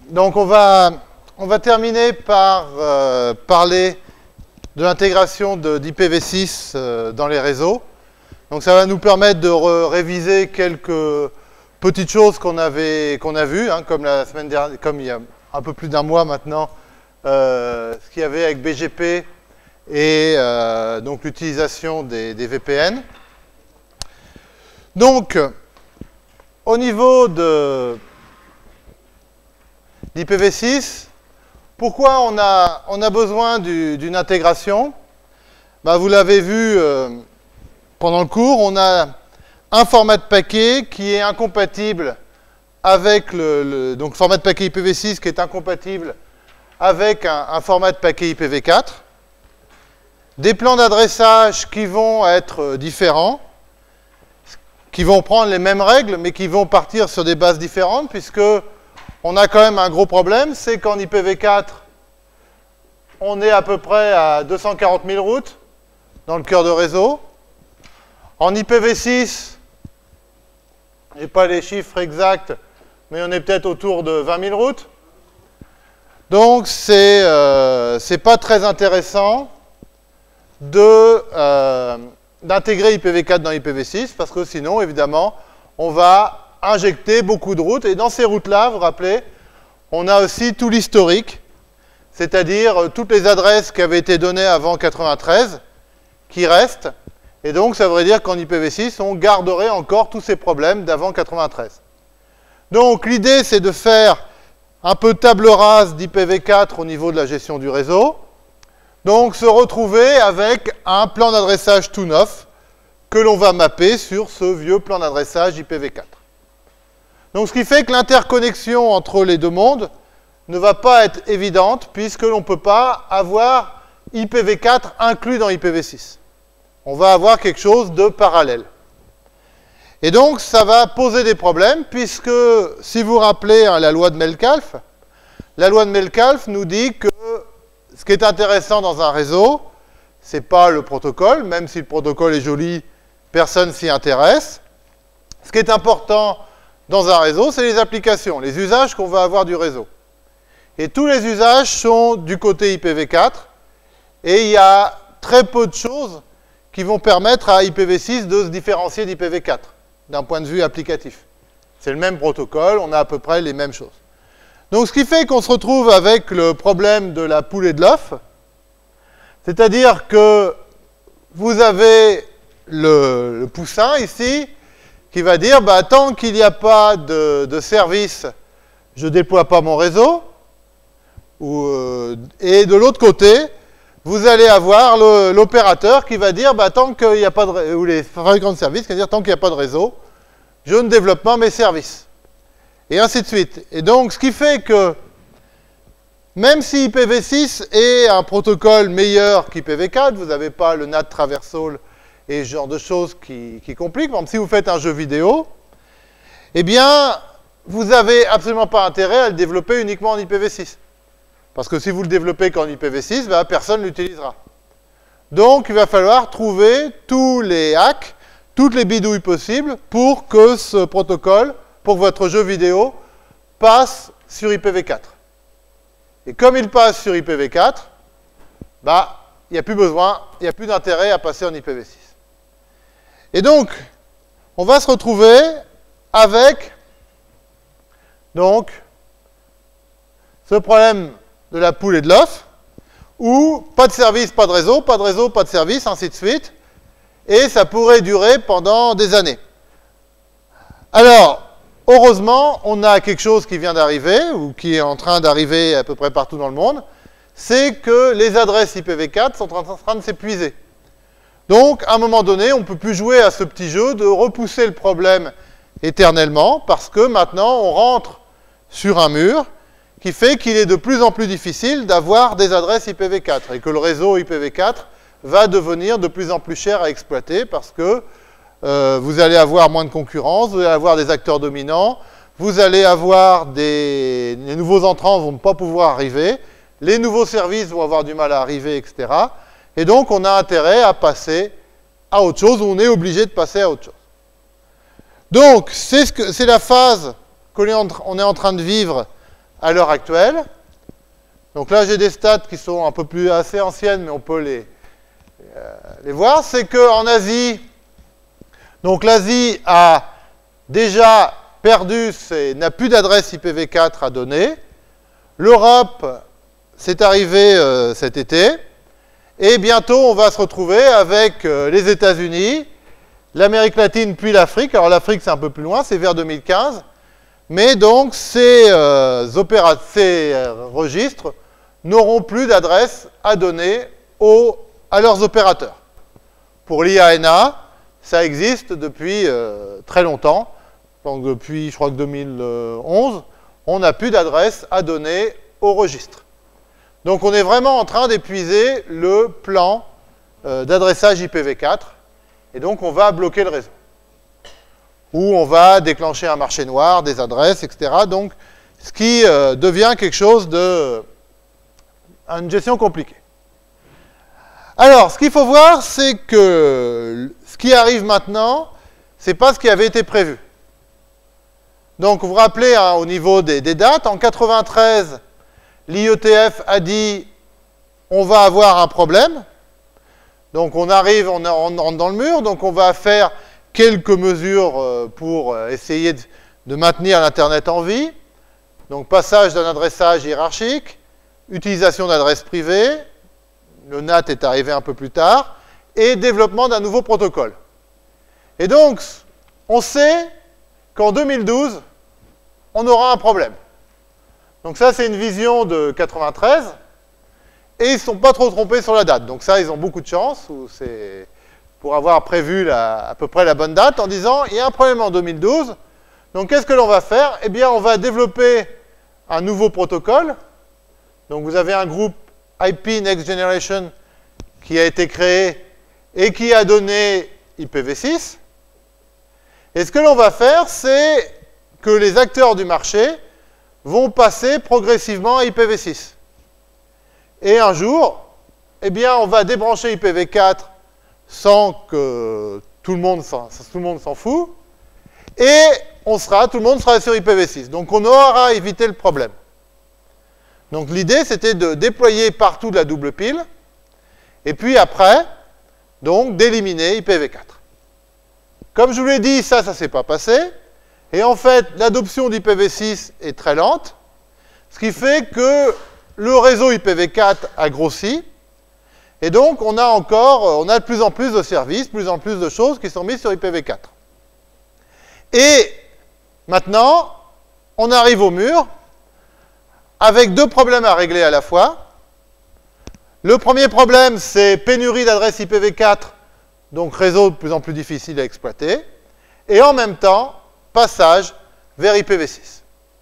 Donc on va terminer par parler de l'intégration d'IPv6 dans les réseaux. Donc ça va nous permettre de réviser quelques petites choses qu'on a vues, hein, comme la semaine dernière, comme il y a un peu plus d'un mois maintenant, ce qu'il y avait avec BGP et donc l'utilisation des VPN. Donc, au niveau d'IPv6, pourquoi on a besoin d'une intégration? Vous l'avez vu pendant le cours, on a un format de paquet qui est incompatible avec donc format de paquet IPv6 qui est incompatible avec un format de paquet IPv4, des plans d'adressage qui vont être différents, qui vont prendre les mêmes règles, mais qui vont partir sur des bases différentes, puisque on a quand même un gros problème, c'est qu'en IPv4, on est à peu près à 240 000 routes dans le cœur de réseau. En IPv6, je n'ai pas les chiffres exacts, mais on est peut-être autour de 20 000 routes. Donc, c'est pas très intéressant d'intégrer IPv4 dans IPv6, parce que sinon, évidemment, on va injecter beaucoup de routes. Et dans ces routes-là, vous vous rappelez, on a aussi tout l'historique, c'est-à-dire toutes les adresses qui avaient été données avant 93, qui restent. Et donc, ça voudrait dire qu'en IPv6, on garderait encore tous ces problèmes d'avant 93. Donc, l'idée, c'est de faire un peu table rase d'IPv4 au niveau de la gestion du réseau. Donc, se retrouver avec un plan d'adressage tout neuf que l'on va mapper sur ce vieux plan d'adressage IPv4. Donc, ce qui fait que l'interconnexion entre les deux mondes ne va pas être évidente, puisque l'on ne peut pas avoir IPv4 inclus dans IPv6. On va avoir quelque chose de parallèle. Et donc, ça va poser des problèmes, puisque, si vous vous rappelez la loi de Metcalfe nous dit que ce qui est intéressant dans un réseau, ce n'est pas le protocole, même si le protocole est joli, personne s'y intéresse. Ce qui est important dans un réseau, c'est les applications, les usages qu'on va avoir du réseau. Et tous les usages sont du côté IPv4, et il y a très peu de choses qui vont permettre à IPv6 de se différencier d'IPv4, d'un point de vue applicatif. C'est le même protocole, on a à peu près les mêmes choses. Donc, ce qui fait qu'on se retrouve avec le problème de la poule et de l'œuf, c'est-à-dire que vous avez le poussin ici qui va dire, tant qu'il n'y a pas de service, je ne déploie pas mon réseau. Et de l'autre côté, vous allez avoir l'opérateur qui va dire, tant qu'il n'y a pas de ou les fabricants de services qui vont dire, tant qu'il n'y a pas de réseau, je ne développe pas mes services. Et ainsi de suite. Et donc, ce qui fait que, même si IPv6 est un protocole meilleur qu'IPv4, vous n'avez pas le NAT traversal et ce genre de choses qui compliquent. Par exemple, si vous faites un jeu vidéo, eh bien, vous n'avez absolument pas intérêt à le développer uniquement en IPv6. Parce que si vous le développez qu'en IPv6, personne ne l'utilisera. Donc, il va falloir trouver tous les hacks, toutes les bidouilles possibles pour que ce protocole, pour que votre jeu vidéo passe sur IPv4. Et comme il passe sur IPv4, il n'y a plus besoin, il n'y a plus d'intérêt à passer en IPv6. Et donc, on va se retrouver avec donc ce problème de la poule et de l'œuf, où pas de service, pas de réseau, pas de réseau, pas de service, ainsi de suite, et ça pourrait durer pendant des années. Alors, heureusement, on a quelque chose qui vient d'arriver, ou qui est en train d'arriver à peu près partout dans le monde, c'est que les adresses IPv4 sont en train de s'épuiser. Donc, à un moment donné, on ne peut plus jouer à ce petit jeu de repousser le problème éternellement, parce que maintenant, on rentre sur un mur qui fait qu'il est de plus en plus difficile d'avoir des adresses IPv4, et que le réseau IPv4 va devenir de plus en plus cher à exploiter, parce que vous allez avoir moins de concurrence, vous allez avoir des acteurs dominants, vous allez avoir les nouveaux entrants ne vont pas pouvoir arriver, les nouveaux services vont avoir du mal à arriver, etc. Et donc, on a intérêt à passer à autre chose, ou on est obligé de passer à autre chose. Donc, c'est la phase qu'on est en train de vivre à l'heure actuelle. Donc là, j'ai des stats qui sont un peu plus assez anciennes, mais on peut les voir. C'est qu'en Asie, donc l'Asie a déjà perdu, n'a plus d'adresse IPv4 à donner. L'Europe, c'est arrivé cet été. Et bientôt, on va se retrouver avec les États-Unis, l'Amérique latine, puis l'Afrique. Alors l'Afrique, c'est un peu plus loin, c'est vers 2015. Mais donc, ces registres n'auront plus d'adresse à donner à leurs opérateurs. Pour l'IANA, ça existe depuis très longtemps. Donc depuis, je crois que 2011, on n'a plus d'adresse à donner au registre. Donc on est vraiment en train d'épuiser le plan d'adressage IPv4. Et donc on va bloquer le réseau. Ou on va déclencher un marché noir, des adresses, etc. Donc ce qui devient quelque chose une gestion compliquée. Alors, ce qu'il faut voir, c'est que ce qui arrive maintenant, ce n'est pas ce qui avait été prévu. Donc, vous vous rappelez, hein, au niveau des dates, en 1993, l'IETF a dit on va avoir un problème. Donc, on arrive, on rentre dans le mur, donc on va faire quelques mesures pour essayer de maintenir l'Internet en vie. Donc, passage d'un adressage hiérarchique, utilisation d'adresses privées, le NAT est arrivé un peu plus tard, et développement d'un nouveau protocole. Et donc, on sait qu'en 2012, on aura un problème. Donc ça, c'est une vision de 93, et ils ne sont pas trop trompés sur la date. Donc ça, ils ont beaucoup de chance, pour avoir prévu à peu près la bonne date, en disant, il y a un problème en 2012, donc qu'est-ce que l'on va faire? Eh bien, on va développer un nouveau protocole. Donc vous avez un groupe IP Next Generation qui a été créé et qui a donné IPv6. Et ce que l'on va faire, c'est que les acteurs du marché vont passer progressivement à IPv6. Et un jour, eh bien, on va débrancher IPv4 sans que tout le monde s'en fout. Et tout le monde sera sur IPv6. Donc on aura évité le problème. Donc l'idée, c'était de déployer partout de la double pile, et puis après, donc, d'éliminer IPv4. Comme je vous l'ai dit, ça ne s'est pas passé, et en fait, l'adoption d'IPv6 est très lente, ce qui fait que le réseau IPv4 a grossi, et donc on a de plus en plus de services, de plus en plus de choses qui sont mises sur IPv4. Et maintenant, on arrive au mur, avec deux problèmes à régler à la fois. Le premier problème, c'est pénurie d'adresses IPv4, donc réseau de plus en plus difficile à exploiter, et en même temps, passage vers IPv6.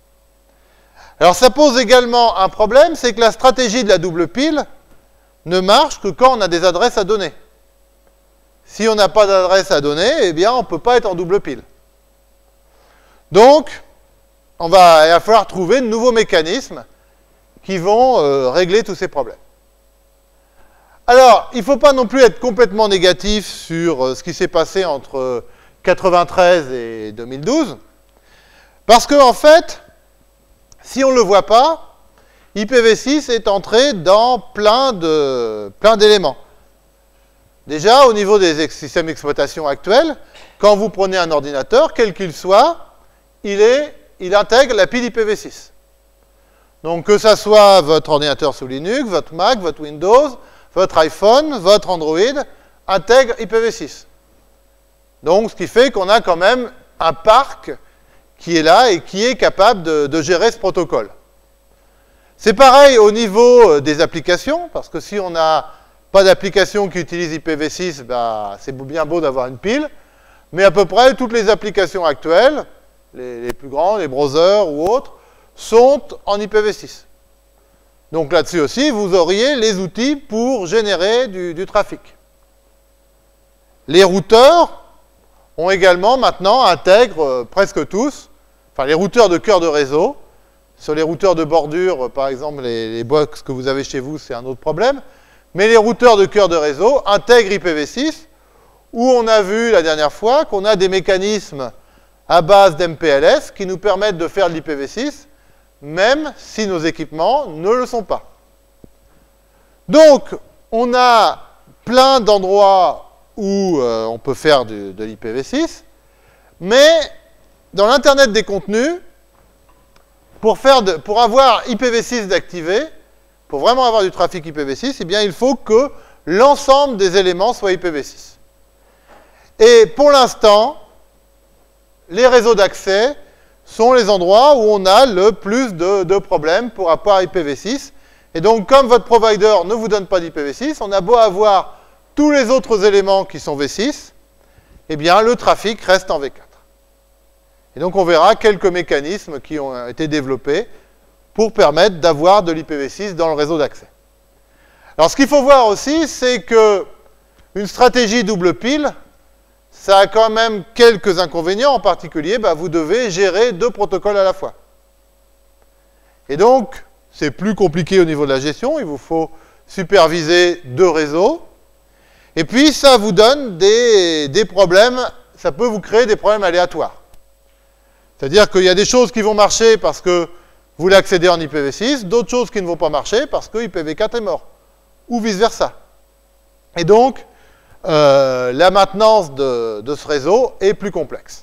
Alors ça pose également un problème, c'est que la stratégie de la double pile ne marche que quand on a des adresses à donner. Si on n'a pas d'adresse à donner, eh bien on ne peut pas être en double pile. Donc, il va falloir trouver de nouveaux mécanismes qui vont régler tous ces problèmes. Alors, il ne faut pas non plus être complètement négatif sur ce qui s'est passé entre 1993 et 2012, parce qu'en fait, si on ne le voit pas, IPv6 est entré dans plein d'éléments. Déjà, au niveau des systèmes d'exploitation actuels, quand vous prenez un ordinateur, quel qu'il soit, il intègre la pile IPv6. Donc, que ce soit votre ordinateur sous Linux, votre Mac, votre Windows, votre iPhone, votre Android, intègre IPv6. Donc, ce qui fait qu'on a quand même un parc qui est là et qui est capable de gérer ce protocole. C'est pareil au niveau des applications, parce que si on n'a pas d'application qui utilise IPv6, bah, c'est bien beau d'avoir une pile, mais à peu près toutes les applications actuelles, les plus grands, les browsers ou autres, sont en IPv6. Donc là-dessus aussi, vous auriez les outils pour générer du trafic. Les routeurs ont également maintenant intègrent presque tous, enfin les routeurs de cœur de réseau. Sur les routeurs de bordure, par exemple, les box que vous avez chez vous, c'est un autre problème. Mais les routeurs de cœur de réseau intègrent IPv6, où on a vu la dernière fois qu'on a des mécanismes à base d'MPLS qui nous permettent de faire de l'IPv6, même si nos équipements ne le sont pas. Donc, on a plein d'endroits où on peut faire de l'IPv6, mais dans l'Internet des contenus, pour avoir IPv6 d'activé, pour vraiment avoir du trafic IPv6, eh bien, il faut que l'ensemble des éléments soient IPv6. Et pour l'instant, les réseaux d'accès sont les endroits où on a le plus de problèmes pour avoir IPv6. Et donc, comme votre provider ne vous donne pas d'IPv6, on a beau avoir tous les autres éléments qui sont V6, eh bien, le trafic reste en V4. Et donc, on verra quelques mécanismes qui ont été développés pour permettre d'avoir de l'IPv6 dans le réseau d'accès. Alors, ce qu'il faut voir aussi, c'est que une stratégie double pile, ça a quand même quelques inconvénients. En particulier, vous devez gérer 2 protocoles à la fois. Et donc, c'est plus compliqué au niveau de la gestion. Il vous faut superviser 2 réseaux. Et puis, ça vous donne des problèmes. Ça peut vous créer des problèmes aléatoires. C'est-à-dire qu'il y a des choses qui vont marcher parce que vous voulez accéder en IPv6, d'autres choses qui ne vont pas marcher parce que IPv4 est mort. Ou vice-versa. Et donc, la maintenance de ce réseau est plus complexe.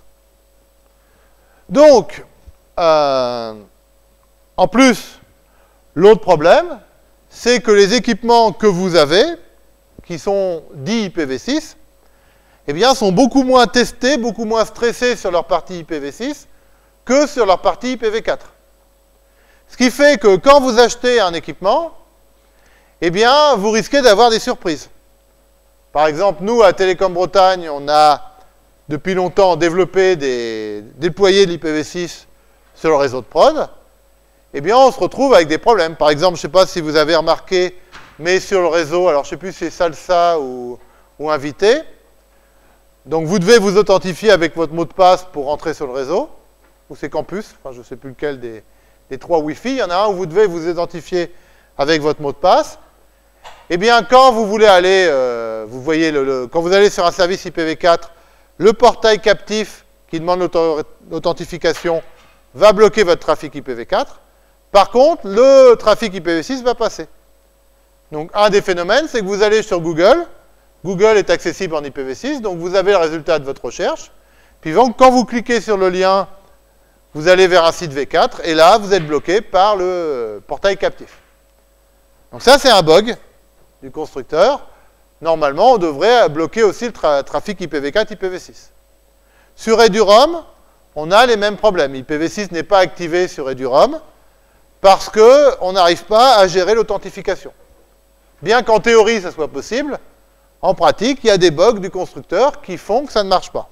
Donc, en plus, l'autre problème, c'est que les équipements que vous avez, qui sont dits IPv6, eh bien, sont beaucoup moins testés, beaucoup moins stressés sur leur partie IPv6 que sur leur partie IPv4. Ce qui fait que quand vous achetez un équipement, eh bien, vous risquez d'avoir des surprises. Par exemple, nous, à Télécom Bretagne, on a depuis longtemps déployé de l'IPv6 sur le réseau de prod. Eh bien, on se retrouve avec des problèmes. Par exemple, je ne sais pas si vous avez remarqué, mais sur le réseau, alors je ne sais plus si c'est Salsa ou Invité. Donc, vous devez vous authentifier avec votre mot de passe pour rentrer sur le réseau. Ou c'est Campus, enfin, je ne sais plus lequel des 3 Wi-Fi. Il y en a un où vous devez vous identifier avec votre mot de passe. Eh bien, quand vous voulez aller, vous voyez, quand vous allez sur un service IPv4, le portail captif qui demande l'authentification va bloquer votre trafic IPv4. Par contre, le trafic IPv6 va passer. Donc, un des phénomènes, c'est que vous allez sur Google. Google est accessible en IPv6, donc vous avez le résultat de votre recherche. Puis, quand vous cliquez sur le lien, vous allez vers un site V4, et là, vous êtes bloqué par le portail captif. Donc ça, c'est un bug du constructeur. Normalement, on devrait bloquer aussi le trafic IPv4, IPv6. Sur Eduroam, on a les mêmes problèmes. IPv6 n'est pas activé sur Eduroam parce qu'on n'arrive pas à gérer l'authentification. Bien qu'en théorie, ça soit possible, en pratique, il y a des bugs du constructeur qui font que ça ne marche pas.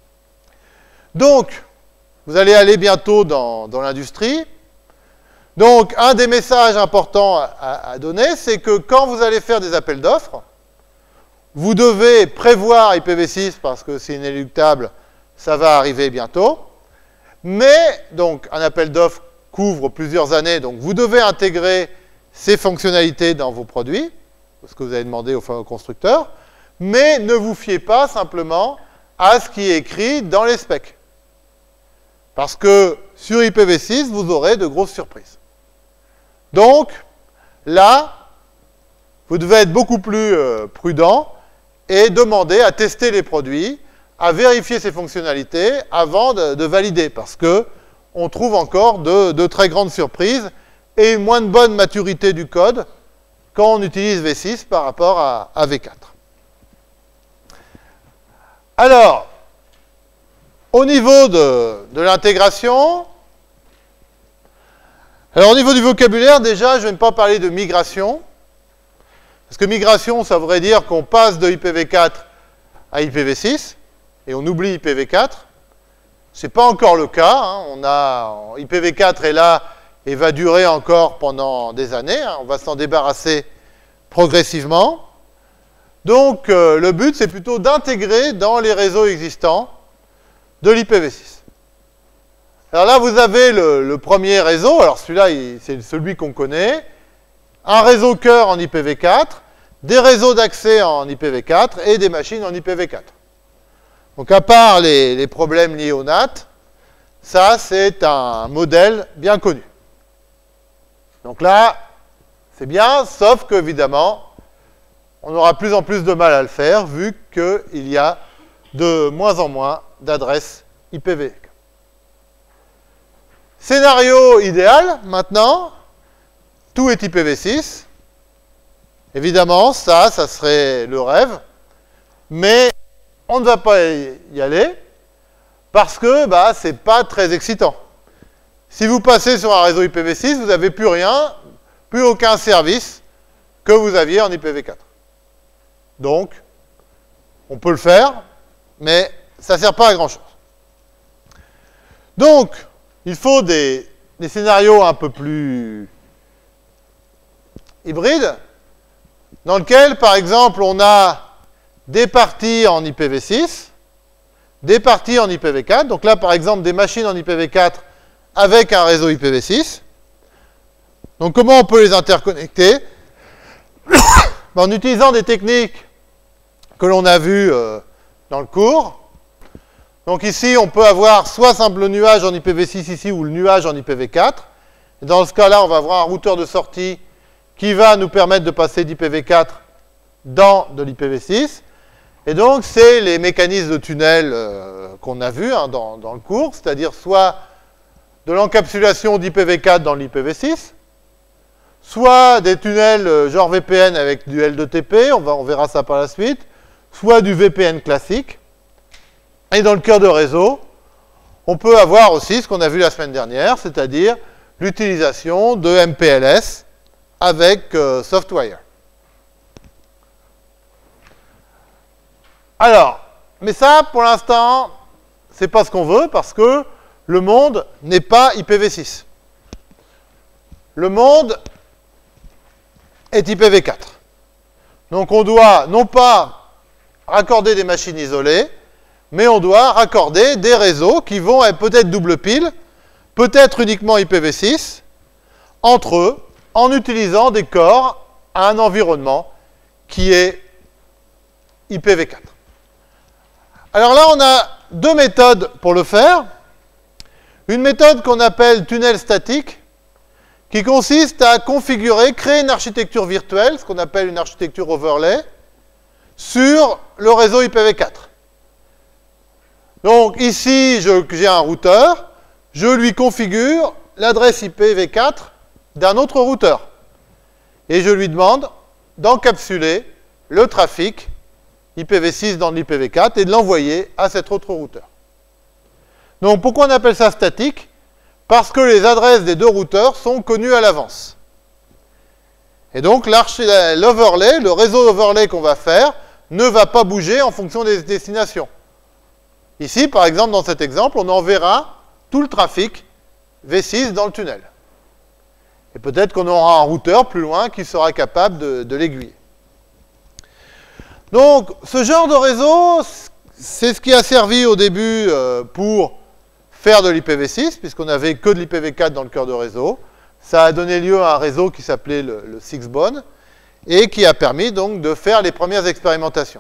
Donc, vous allez aller bientôt dans l'industrie. Donc, un des messages importants à donner, c'est que quand vous allez faire des appels d'offres, vous devez prévoir IPv6 parce que c'est inéluctable, ça va arriver bientôt. Mais, donc, un appel d'offres couvre plusieurs années, donc vous devez intégrer ces fonctionnalités dans vos produits, ce que vous avez demandé au constructeur, mais ne vous fiez pas simplement à ce qui est écrit dans les specs. Parce que sur IPv6, vous aurez de grosses surprises. Donc, là, vous devez être beaucoup plus prudent et demander à tester les produits, à vérifier ces fonctionnalités avant de valider, parce que on trouve encore de très grandes surprises et une moins bonne maturité du code quand on utilise V6 par rapport à V4. Alors, au niveau de l'intégration, alors au niveau du vocabulaire, déjà, je ne vais pas parler de migration, parce que migration, ça voudrait dire qu'on passe de IPv4 à IPv6, et on oublie IPv4. Ce n'est pas encore le cas, hein. IPv4 est là et va durer encore pendant des années, hein. On va s'en débarrasser progressivement. Donc, le but, c'est plutôt d'intégrer dans les réseaux existants de l'IPv6. Alors là, vous avez le premier réseau. Alors celui-là, c'est celui qu'on connaît. Un réseau cœur en IPv4, des réseaux d'accès en IPv4 et des machines en IPv4. Donc, à part les problèmes liés au NAT, ça, c'est un modèle bien connu. Donc là, c'est bien, sauf qu'évidemment, on aura de plus en plus de mal à le faire, vu qu'il y a de moins en moins d'adresses IPv4. Scénario idéal, maintenant, tout est IPv6. Évidemment, ça serait le rêve, mais on ne va pas y aller, parce que c'est pas très excitant. Si vous passez sur un réseau IPv6, vous n'avez plus rien, plus aucun service que vous aviez en IPv4. Donc, on peut le faire, mais ça ne sert pas à grand-chose. Donc, il faut des scénarios un peu plus hybrides, dans lesquels, par exemple, on a des parties en IPv6, des parties en IPv4. Donc là, par exemple, des machines en IPv4 avec un réseau IPv6. Donc comment on peut les interconnecter? En utilisant des techniques que l'on a vues dans le cours. Donc ici, on peut avoir soit simple le nuage en IPv6 ici, ou le nuage en IPv4. Et dans ce cas-là, on va avoir un routeur de sortie qui va nous permettre de passer d'IPv4 dans de l'IPv6. Et donc, c'est les mécanismes de tunnel qu'on a vus dans le cours, c'est-à-dire soit de l'encapsulation d'IPv4 dans l'IPv6, soit des tunnels genre VPN avec du L2TP, on verra ça par la suite, soit du VPN classique. Et dans le cœur de réseau, on peut avoir aussi ce qu'on a vu la semaine dernière, c'est-à-dire l'utilisation de MPLS avec Softwire. Alors, mais ça, pour l'instant, c'est pas ce qu'on veut, parce que le monde n'est pas IPv6. Le monde est IPv4. Donc on doit non pas raccorder des machines isolées, mais on doit raccorder des réseaux qui vont être peut-être double pile, peut-être uniquement IPv6, entre eux, en utilisant des corps à un environnement qui est IPv4. Alors là, on a deux méthodes pour le faire. Une méthode qu'on appelle tunnel statique, qui consiste à configurer, créer une architecture virtuelle, ce qu'on appelle une architecture overlay, sur le réseau IPv4. Donc ici, j'ai un routeur, je lui configure l'adresse IPv4 d'un autre routeur. Et je lui demande d'encapsuler le trafic IPv6 dans l'IPv4 et de l'envoyer à cet autre routeur. Donc pourquoi on appelle ça statique? Parce que les adresses des deux routeurs sont connues à l'avance. Et donc l'overlay, le réseau overlay qu'on va faire, ne va pas bouger en fonction des destinations. Ici, par exemple, dans cet exemple, on enverra tout le trafic V6 dans le tunnel. Et peut-être qu'on aura un routeur plus loin qui sera capable de l'aiguiller. Donc, ce genre de réseau, c'est ce qui a servi au début pour faire de l'IPv6, puisqu'on n'avait que de l'IPv4 dans le cœur de réseau. Ça a donné lieu à un réseau qui s'appelait le SIXBON, et qui a permis donc de faire les premières expérimentations.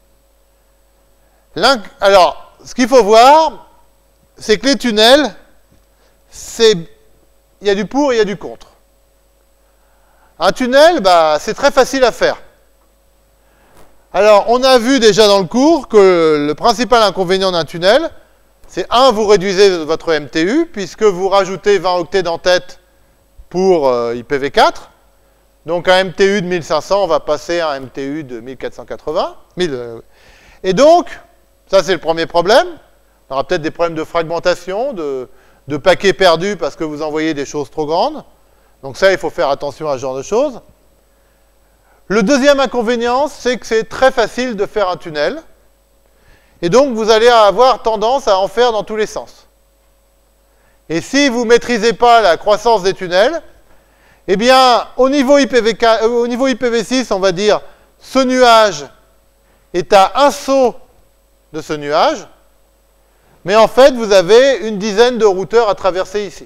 Alors, ce qu'il faut voir, c'est que les tunnels, il y a du pour et il y a du contre. Un tunnel, c'est très facile à faire. Alors, on a vu déjà dans le cours que le principal inconvénient d'un tunnel, c'est vous réduisez votre MTU, puisque vous rajoutez 20 octets d'entête pour IPv4. Donc, un MTU de 1500, on va passer à un MTU de 1480. Et donc, ça c'est le premier problème. On aura peut-être des problèmes de fragmentation, de paquets perdus parce que vous envoyez des choses trop grandes. Donc ça, il faut faire attention à ce genre de choses. Le deuxième inconvénient, c'est que c'est très facile de faire un tunnel. Et donc, vous allez avoir tendance à en faire dans tous les sens. Et si vous ne maîtrisez pas la croissance des tunnels, eh bien, au niveau IPv6, on va dire, ce nuage est à un saut de ce nuage, mais en fait, vous avez une dizaine de routeurs à traverser ici.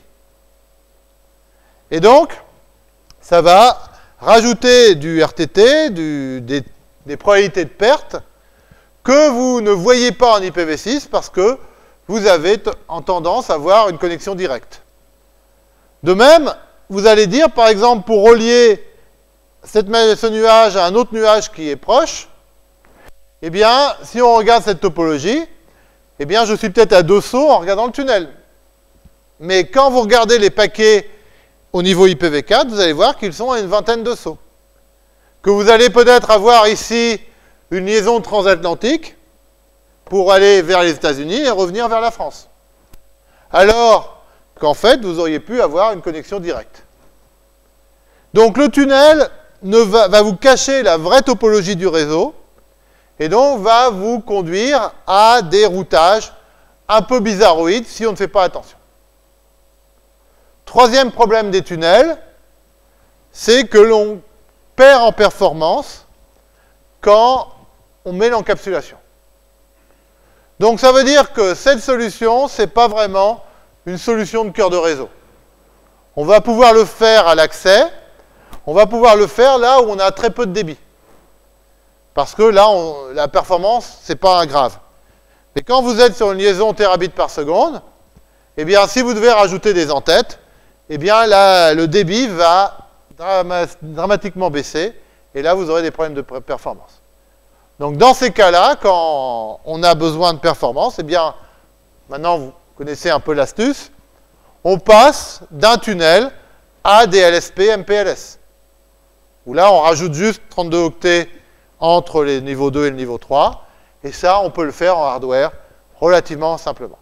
Et donc, ça va rajouter du RTT, des probabilités de perte, que vous ne voyez pas en IPv6 parce que vous avez en tendance à avoir une connexion directe. De même, vous allez dire, par exemple, pour relier ce nuage à un autre nuage qui est proche, eh bien, si on regarde cette topologie, eh bien, je suis peut-être à 2 sauts en regardant le tunnel. Mais quand vous regardez les paquets au niveau IPv4, vous allez voir qu'ils sont à une vingtaine de sauts. Que vous allez peut-être avoir ici une liaison transatlantique pour aller vers les États-Unis et revenir vers la France. Alors qu'en fait, vous auriez pu avoir une connexion directe. Donc le tunnel va vous cacher la vraie topologie du réseau et donc va vous conduire à des routages un peu bizarroïdes si on ne fait pas attention. Troisième problème des tunnels, c'est que l'on perd en performance quand on met l'encapsulation. Donc ça veut dire que cette solution, ce n'est pas vraiment une solution de cœur de réseau. On va pouvoir le faire à l'accès, on va pouvoir le faire là où on a très peu de débit. Parce que là, la performance, ce n'est pas grave. Mais quand vous êtes sur une liaison terabits par seconde, eh bien, si vous devez rajouter des en-têtes, eh bien, là, le débit va dramatiquement baisser, et là, vous aurez des problèmes de performance. Donc, dans ces cas-là, quand on a besoin de performance, eh bien, maintenant, vous connaissez un peu l'astuce, on passe d'un tunnel à des LSP MPLS, où là, on rajoute juste 32 octets entre les niveaux 2 et le niveau 3, et ça, on peut le faire en hardware relativement simplement.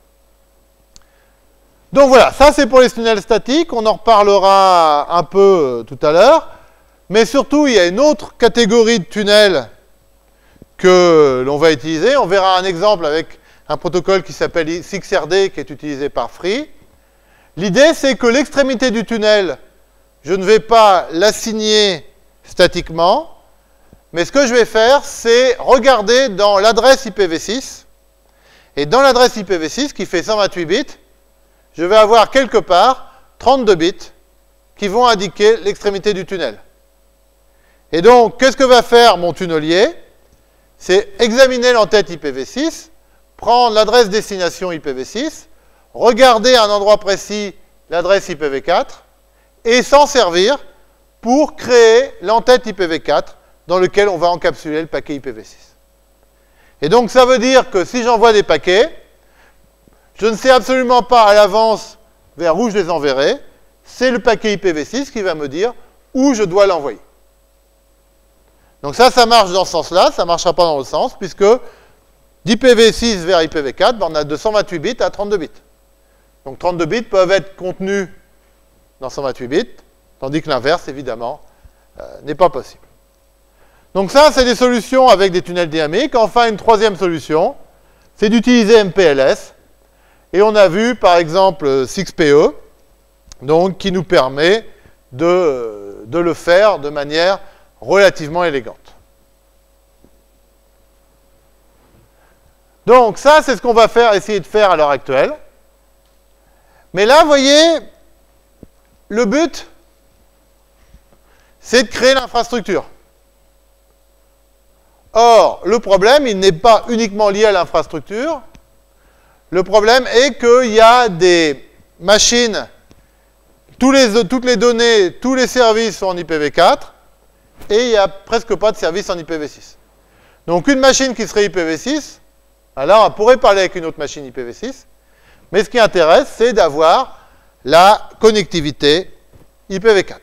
Donc voilà, ça c'est pour les tunnels statiques, on en reparlera un peu tout à l'heure, mais surtout, il y a une autre catégorie de tunnels que l'on va utiliser. On verra un exemple avec un protocole qui s'appelle 6RD, qui est utilisé par Free. L'idée, c'est que l'extrémité du tunnel, je ne vais pas l'assigner statiquement, mais ce que je vais faire, c'est regarder dans l'adresse IPv6, et dans l'adresse IPv6, qui fait 128 bits, je vais avoir quelque part 32 bits qui vont indiquer l'extrémité du tunnel. Et donc, qu'est-ce que va faire mon tunnelier? C'est examiner l'entête IPv6, prendre l'adresse destination IPv6, regarder à un endroit précis l'adresse IPv4, et s'en servir pour créer l'entête IPv4 dans lequel on va encapsuler le paquet IPv6. Et donc, ça veut dire que si j'envoie des paquets, je ne sais absolument pas à l'avance vers où je les enverrai. C'est le paquet IPv6 qui va me dire où je dois l'envoyer. Donc ça marche dans ce sens-là, ça ne marchera pas dans l'autre sens, puisque d'IPv6 vers IPv4, on a de 128 bits à 32 bits. Donc 32 bits peuvent être contenus dans 128 bits, tandis que l'inverse, évidemment, n'est pas possible. Donc ça, c'est des solutions avec des tunnels dynamiques. Enfin, une troisième solution, c'est d'utiliser MPLS. Et on a vu, par exemple, 6PE, donc, qui nous permet de le faire de manière relativement élégante. Donc, ça, c'est ce qu'on va essayer de faire à l'heure actuelle. Mais là, vous voyez, le but, c'est de créer l'infrastructure. Or, le problème, il n'est pas uniquement lié à l'infrastructure. Le problème est qu'il y a des machines, toutes les données, tous les services sont en IPv4, et il n'y a presque pas de service en IPv6. Donc une machine qui serait IPv6, alors on pourrait parler avec une autre machine IPv6, mais ce qui intéresse, c'est d'avoir la connectivité IPv4.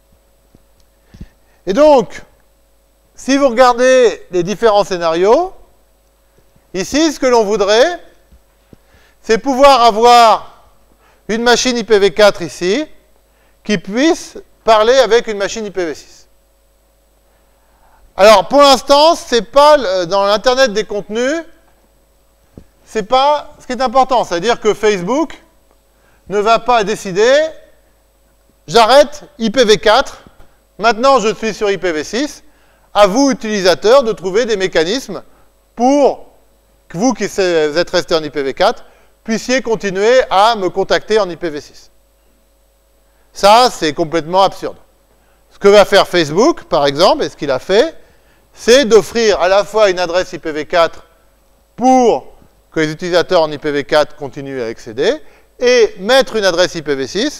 Et donc, si vous regardez les différents scénarios, ici, ce que l'on voudrait, c'est pouvoir avoir une machine IPv4 ici, qui puisse parler avec une machine IPv6. Alors, pour l'instant, c'est pas dans l'Internet des contenus, c'est pas ce qui est important. C'est-à-dire que Facebook ne va pas décider, j'arrête IPv4, maintenant je suis sur IPv6, à vous, utilisateurs, de trouver des mécanismes pour que vous qui êtes restés en IPv4, puissiez continuer à me contacter en IPv6. Ça, c'est complètement absurde. Ce que va faire Facebook, par exemple, et ce qu'il a fait, c'est d'offrir à la fois une adresse IPv4 pour que les utilisateurs en IPv4 continuent à accéder, et mettre une adresse IPv6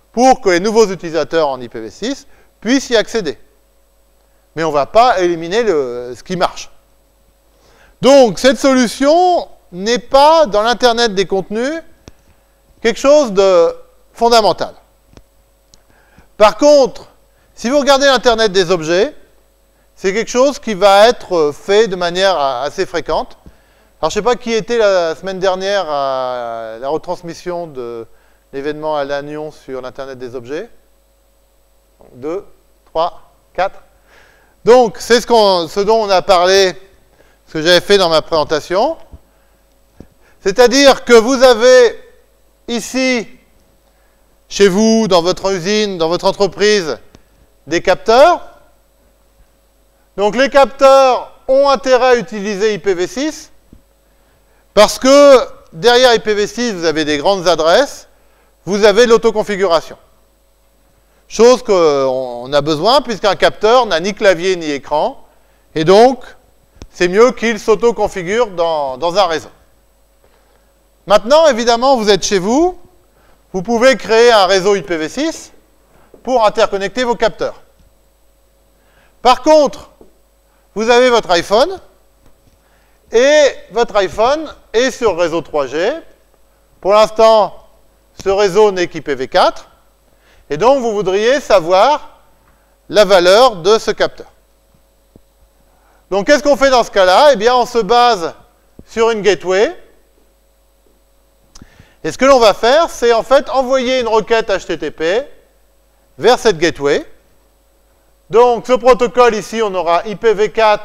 pour que les nouveaux utilisateurs en IPv6 puissent y accéder. Mais on ne va pas éliminer ce qui marche. Donc, cette solution n'est pas, dans l'Internet des contenus, quelque chose de fondamental. Par contre, si vous regardez l'Internet des objets, c'est quelque chose qui va être fait de manière assez fréquente. Alors, je ne sais pas qui était la semaine dernière à la retransmission de l'événement à Lannion sur l'Internet des objets. 2, 3, 4. Donc, c'est ce dont on a parlé, ce que j'avais fait dans ma présentation. C'est-à-dire que vous avez ici, chez vous, dans votre usine, dans votre entreprise, des capteurs. Donc, les capteurs ont intérêt à utiliser IPv6 parce que derrière IPv6, vous avez des grandes adresses, vous avez l'autoconfiguration. Chose qu'on a besoin puisqu'un capteur n'a ni clavier ni écran, et donc c'est mieux qu'il s'autoconfigure dans un réseau. Maintenant, évidemment, vous êtes chez vous, vous pouvez créer un réseau IPv6 pour interconnecter vos capteurs. Par contre, vous avez votre iPhone, et votre iPhone est sur le réseau 3G. Pour l'instant, ce réseau n'est qu'IPv4, et donc vous voudriez savoir la valeur de ce capteur. Donc qu'est-ce qu'on fait dans ce cas-là? Eh bien, on se base sur une gateway, et ce que l'on va faire, c'est en fait envoyer une requête HTTP vers cette gateway. Donc, ce protocole ici, on aura IPv4,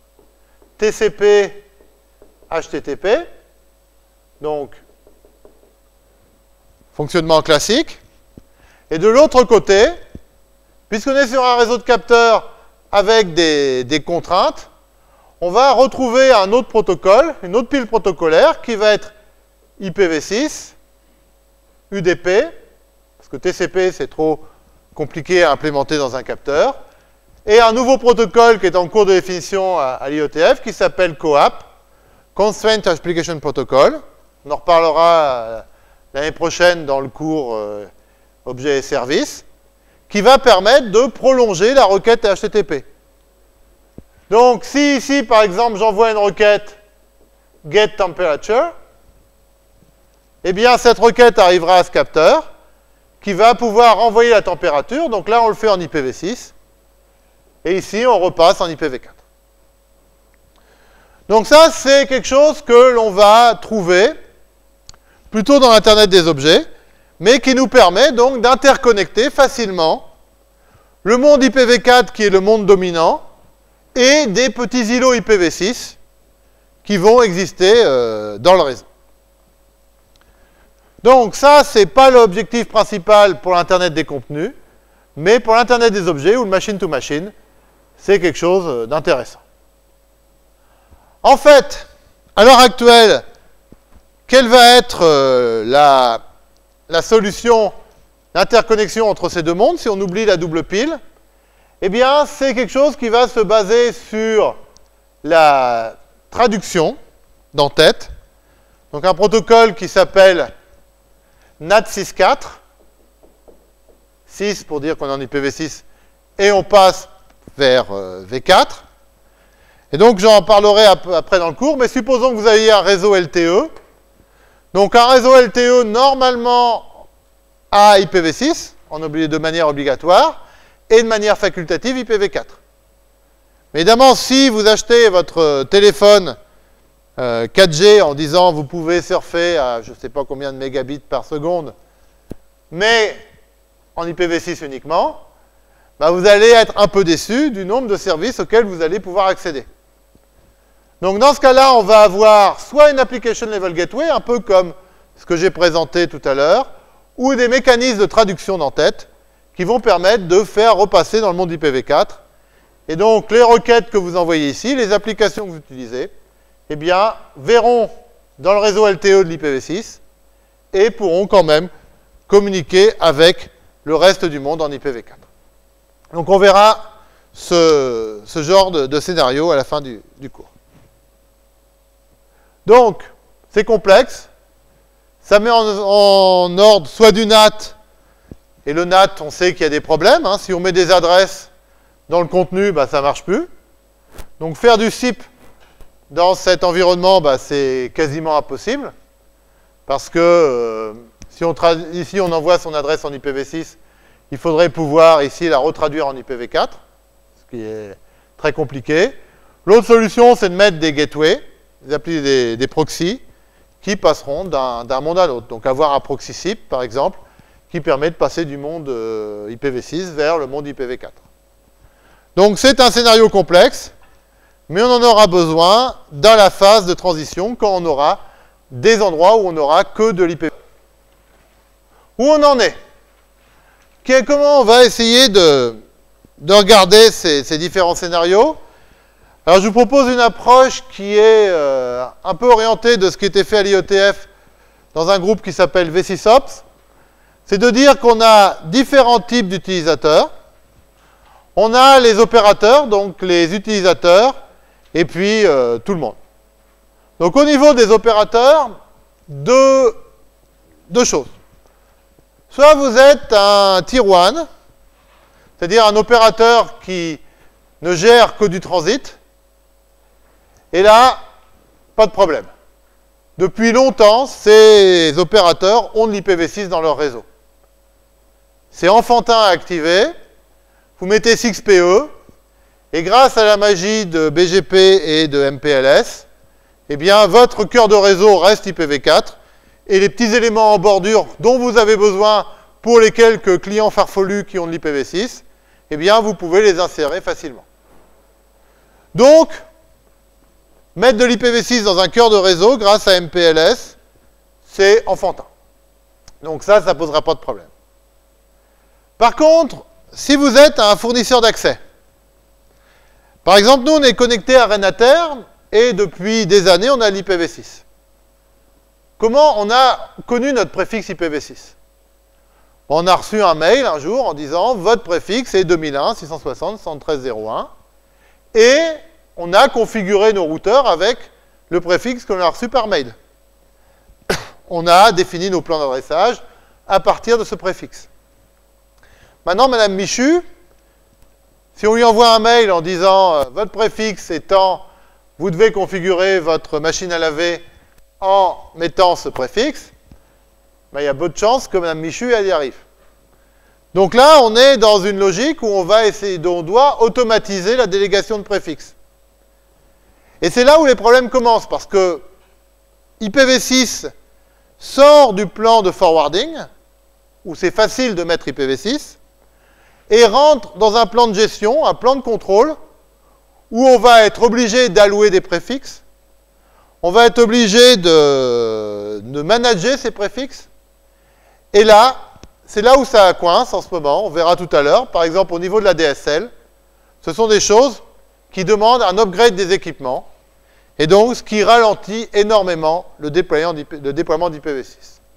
TCP, HTTP. Donc, fonctionnement classique. Et de l'autre côté, puisqu'on est sur un réseau de capteurs avec des contraintes, on va retrouver un autre protocole, une autre pile protocolaire qui va être IPv6, UDP, parce que TCP c'est trop compliqué à implémenter dans un capteur, et un nouveau protocole qui est en cours de définition à l'IETF qui s'appelle COAP, Constraint Application Protocol. On en reparlera l'année prochaine dans le cours Objets et Services, qui va permettre de prolonger la requête HTTP. Donc, si ici, par exemple, j'envoie une requête getTemperature, eh bien, cette requête arrivera à ce capteur, qui va pouvoir envoyer la température. Donc là, on le fait en IPv6. Et ici, on repasse en IPv4. Donc ça, c'est quelque chose que l'on va trouver plutôt dans l'Internet des objets, mais qui nous permet donc d'interconnecter facilement le monde IPv4, qui est le monde dominant, et des petits îlots IPv6 qui vont exister dans le réseau. Donc ça, ce n'est pas l'objectif principal pour l'Internet des contenus, mais pour l'Internet des objets ou le machine-to-machine, c'est quelque chose d'intéressant. En fait, à l'heure actuelle, quelle va être la solution d'interconnexion entre ces deux mondes, si on oublie la double pile? Eh bien, c'est quelque chose qui va se baser sur la traduction d'en-tête. Donc un protocole qui s'appelle NAT64, 6 pour dire qu'on est en IPv6, et on passe vers V4. Et donc j'en parlerai après dans le cours, mais supposons que vous ayez un réseau LTE. Donc un réseau LTE normalement à IPv6, de manière obligatoire, et de manière facultative IPv4. Mais évidemment, si vous achetez votre téléphone 4G en disant vous pouvez surfer à je ne sais pas combien de mégabits par seconde, mais en IPv6 uniquement, bah vous allez être un peu déçu du nombre de services auxquels vous allez pouvoir accéder. Donc dans ce cas-là, on va avoir soit une Application Level Gateway, un peu comme ce que j'ai présenté tout à l'heure, ou des mécanismes de traduction d'en-tête qui vont permettre de faire repasser dans le monde IPv4. Et donc les requêtes que vous envoyez ici, les applications que vous utilisez, eh bien, verront dans le réseau LTE de l'IPv6 et pourront quand même communiquer avec le reste du monde en IPv4. Donc on verra ce genre de scénario à la fin du cours. Donc, c'est complexe. Ça met en ordre soit du NAT, Et le NAT, on sait qu'il y a des problèmes. Hein. Si on met des adresses dans le contenu, bah, ça ne marche plus. Donc faire du SIP dans cet environnement, bah, c'est quasiment impossible. Parce que ici on envoie son adresse en IPv6, il faudrait pouvoir ici la retraduire en IPv4, ce qui est très compliqué. L'autre solution, c'est de mettre des gateways, des proxys, qui passeront d'un monde à l'autre. Donc avoir un proxy SIP, par exemple, qui permet de passer du monde IPv6 vers le monde IPv4. Donc c'est un scénario complexe, mais on en aura besoin dans la phase de transition, quand on aura des endroits où on n'aura que de l'IPv6. Où on en est? Comment on va essayer de regarder ces différents scénarios? Alors je vous propose une approche qui est un peu orientée de ce qui était fait à l'IETF dans un groupe qui s'appelle V6Ops. C'est de dire qu'on a différents types d'utilisateurs. On a les opérateurs, donc les utilisateurs, et puis tout le monde. Donc au niveau des opérateurs, deux choses. Soit vous êtes un Tier 1, c'est-à-dire un opérateur qui ne gère que du transit, et là, pas de problème. Depuis longtemps, ces opérateurs ont de l'IPv6 dans leur réseau. C'est enfantin à activer, vous mettez 6PE, et grâce à la magie de BGP et de MPLS, eh bien, votre cœur de réseau reste IPv4, et les petits éléments en bordure dont vous avez besoin pour les quelques clients farfelus qui ont de l'IPv6, eh bien, vous pouvez les insérer facilement. Donc, mettre de l'IPv6 dans un cœur de réseau grâce à MPLS, c'est enfantin. Donc ça ne posera pas de problème. Par contre, si vous êtes un fournisseur d'accès, par exemple, nous, on est connecté à Renater, et depuis des années, on a l'IPv6. Comment on a connu notre préfixe IPv6? On a reçu un mail un jour en disant « Votre préfixe est 2001.660.113.01 » et on a configuré nos routeurs avec le préfixe qu'on a reçu par mail. On a défini nos plans d'adressage à partir de ce préfixe. Maintenant, Madame Michu, si on lui envoie un mail en disant « Votre préfixe étant, vous devez configurer votre machine à laver en mettant ce préfixe », ben, il y a peu de chances que Mme Michu elle y arrive. Donc là, on est dans une logique où on doit automatiser la délégation de préfixes. Et c'est là où les problèmes commencent, parce que IPv6 sort du plan de forwarding, où c'est facile de mettre IPv6, et rentre dans un plan de gestion, un plan de contrôle, où on va être obligé d'allouer des préfixes, on va être obligé de manager ces préfixes, et là, c'est là où ça coince en ce moment, on verra tout à l'heure. Par exemple, au niveau de la DSL, ce sont des choses qui demandent un upgrade des équipements, et donc ce qui ralentit énormément le déploiement d'IPv6.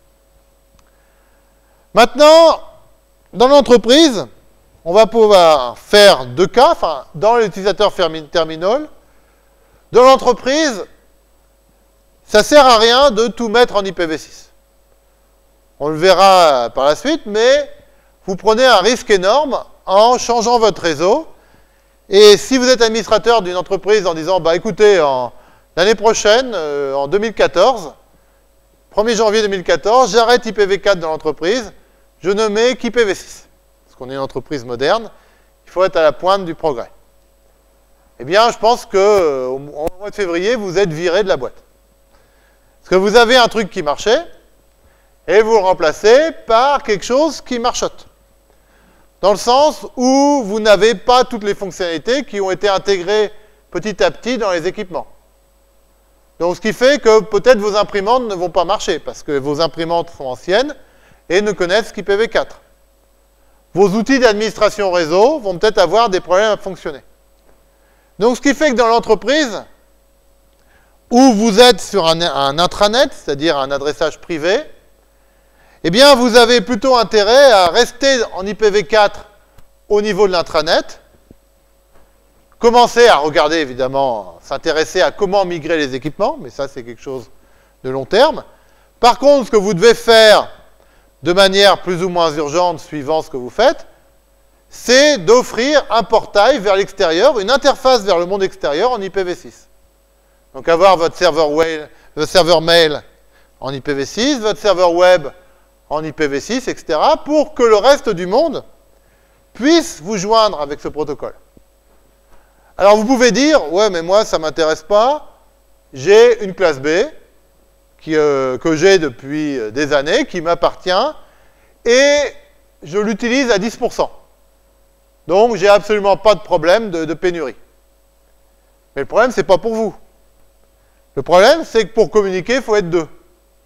Maintenant, dans l'entreprise, on va pouvoir faire deux cas, enfin, dans l'utilisateur terminal. Dans l'entreprise, ça ne sert à rien de tout mettre en IPv6. On le verra par la suite, mais vous prenez un risque énorme en changeant votre réseau. Et si vous êtes administrateur d'une entreprise en disant, bah écoutez, l'année prochaine, en 2014, 1er janvier 2014, j'arrête IPv4 dans l'entreprise, je ne mets qu'IPv6. Parce qu'on est une entreprise moderne, il faut être à la pointe du progrès. Eh bien, je pense qu'au mois de février, vous êtes viré de la boîte. Parce que vous avez un truc qui marchait, et vous le remplacez par quelque chose qui marchote. Dans le sens où vous n'avez pas toutes les fonctionnalités qui ont été intégrées petit à petit dans les équipements. Donc, ce qui fait que peut-être vos imprimantes ne vont pas marcher, parce que vos imprimantes sont anciennes et ne connaissent qu'IPv4. Vos outils d'administration réseau vont peut-être avoir des problèmes à fonctionner. Donc, ce qui fait que dans l'entreprise, où vous êtes sur un intranet, c'est-à-dire un adressage privé, eh bien, vous avez plutôt intérêt à rester en IPv4 au niveau de l'intranet, commencer à regarder, évidemment, s'intéresser à comment migrer les équipements, mais ça, c'est quelque chose de long terme. Par contre, ce que vous devez faire de manière plus ou moins urgente suivant ce que vous faites, c'est d'offrir un portail vers l'extérieur, une interface vers le monde extérieur en IPv6. Donc avoir votre serveur mail en IPv6, votre serveur web en IPv6, etc., pour que le reste du monde puisse vous joindre avec ce protocole. Alors vous pouvez dire, ouais, mais moi, ça ne m'intéresse pas, j'ai une classe B que j'ai depuis des années, qui m'appartient, et je l'utilise à 10%. Donc, j'ai absolument pas de problème de pénurie. Mais le problème, c'est pas pour vous. Le problème, c'est que pour communiquer, il faut être deux.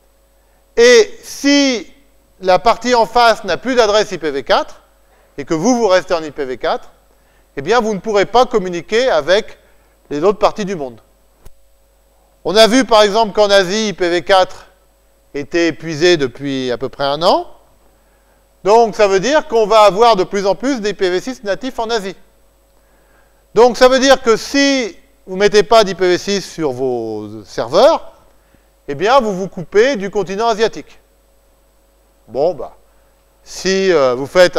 Et si la partie en face n'a plus d'adresse IPv4, et que vous restez en IPv4, eh bien, vous ne pourrez pas communiquer avec les autres parties du monde. On a vu, par exemple, qu'en Asie, IPv4 était épuisé depuis à peu près 1 an. Donc, ça veut dire qu'on va avoir de plus en plus d'IPv6 natifs en Asie. Donc, ça veut dire que si vous ne mettez pas d'IPv6 sur vos serveurs, eh bien, vous vous coupez du continent asiatique. Bon, bah, si vous faites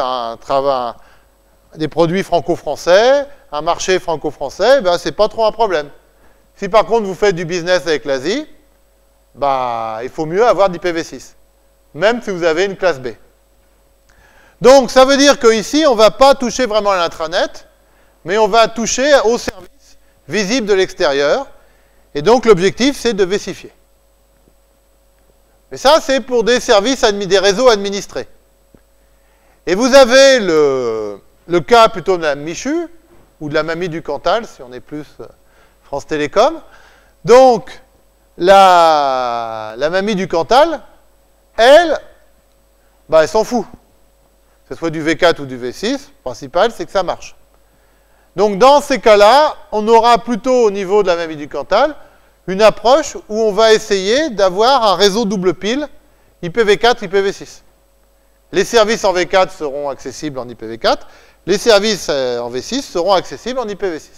des produits franco-français, un marché franco-français, ben, c'est pas trop un problème. Si par contre vous faites du business avec l'Asie, bah, il faut mieux avoir d'IPv6, même si vous avez une classe B. Donc, ça veut dire qu'ici, on ne va pas toucher vraiment à l'intranet, mais on va toucher aux services visibles de l'extérieur. Et donc, l'objectif, c'est de vessifier. Mais ça, c'est pour des services, des réseaux administrés. Et vous avez le cas plutôt de la Michu, ou de la mamie du Cantal, si on est plus France Télécom. Donc, la mamie du Cantal, elle, bah, elle s'en fout. Que ce soit du V4 ou du V6, le principal, c'est que ça marche. Donc, dans ces cas-là, on aura plutôt, au niveau de la mamie du Cantal, une approche où on va essayer d'avoir un réseau double pile IPv4, IPv6. Les services en V4 seront accessibles en IPv4, les services en V6 seront accessibles en IPv6.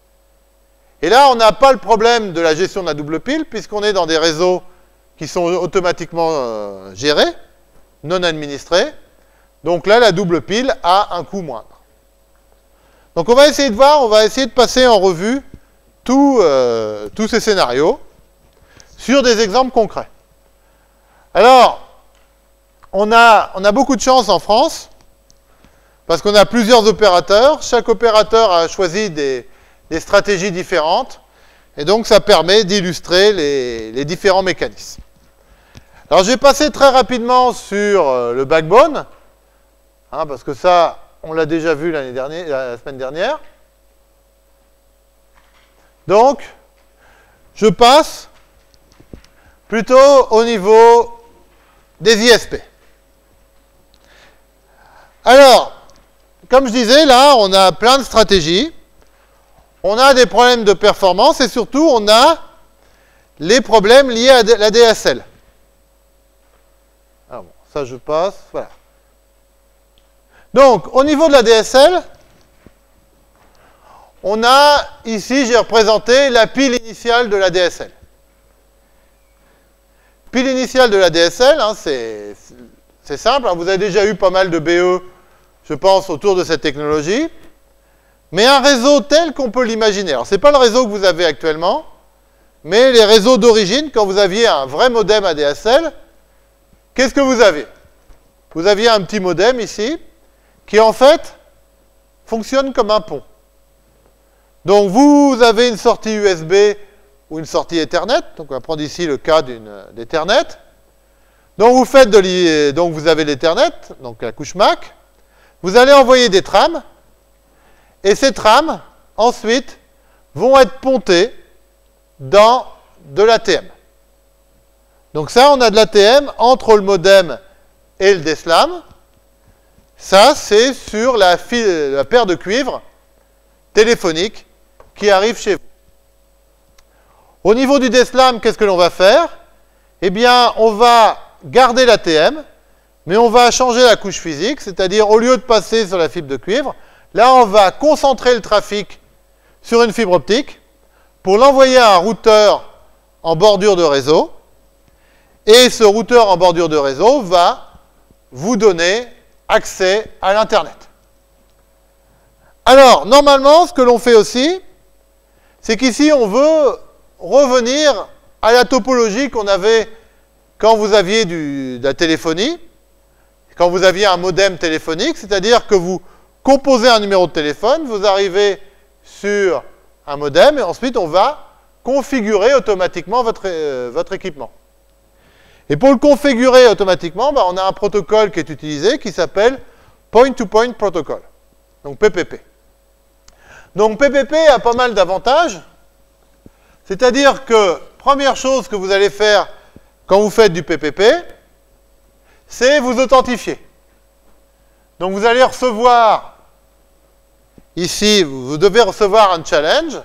Et là, on n'a pas le problème de la gestion de la double pile, puisqu'on est dans des réseaux qui sont automatiquement gérés, non administrés. Donc là, la double pile a un coût moindre. Donc on va essayer de voir, on va essayer de passer en revue tous ces scénarios sur des exemples concrets. Alors, on a beaucoup de chance en France, parce qu'on a plusieurs opérateurs. Chaque opérateur a choisi des stratégies différentes, et donc ça permet d'illustrer les différents mécanismes. Alors je vais passer très rapidement sur le backbone, hein, parce que ça, on l'a déjà vu la semaine dernière. Donc, je passe plutôt au niveau des ISP. Alors, comme je disais, là, on a plein de stratégies. On a des problèmes de performance et surtout, on a les problèmes liés à la DSL. Alors bon, ça je passe, voilà. Donc, au niveau de la DSL, on a, ici, j'ai représenté la pile initiale de la DSL. Pile initiale de la DSL, hein, c'est simple, hein, vous avez déjà eu pas mal de BE, je pense, autour de cette technologie. Mais un réseau tel qu'on peut l'imaginer. Alors, ce n'est pas le réseau que vous avez actuellement, mais les réseaux d'origine, quand vous aviez un vrai modem ADSL, qu'est-ce que vous avez? Vous aviez un petit modem ici, qui en fait fonctionne comme un pont. Donc, vous avez une sortie USB ou une sortie Ethernet. Donc, on va prendre ici le cas d'Ethernet. Donc, vous avez l'Ethernet, donc la couche MAC. Vous allez envoyer des trames. Et ces trames, ensuite, vont être pontées dans de l'ATM. Donc ça, on a de l'ATM entre le modem et le DSLAM. Ça, c'est sur la paire de cuivre téléphonique qui arrive chez vous. Au niveau du DSLAM, qu'est-ce que l'on va faire? Eh bien, on va garder l'ATM, mais on va changer la couche physique, c'est-à-dire, au lieu de passer sur la fibre de cuivre, là, on va concentrer le trafic sur une fibre optique pour l'envoyer à un routeur en bordure de réseau. Et ce routeur en bordure de réseau va vous donner accès à l'Internet. Alors, normalement, ce que l'on fait aussi, c'est qu'ici, on veut revenir à la topologie qu'on avait quand vous aviez de la téléphonie, quand vous aviez un modem téléphonique, c'est-à-dire que vous composez un numéro de téléphone, vous arrivez sur un modem, et ensuite, on va configurer automatiquement votre équipement. Et pour le configurer automatiquement, on a un protocole qui est utilisé qui s'appelle Point-to-Point Protocol, donc PPP. Donc PPP a pas mal d'avantages, c'est-à-dire que première chose que vous allez faire quand vous faites du PPP, c'est vous authentifier. Donc vous allez recevoir, ici, vous devez recevoir un challenge,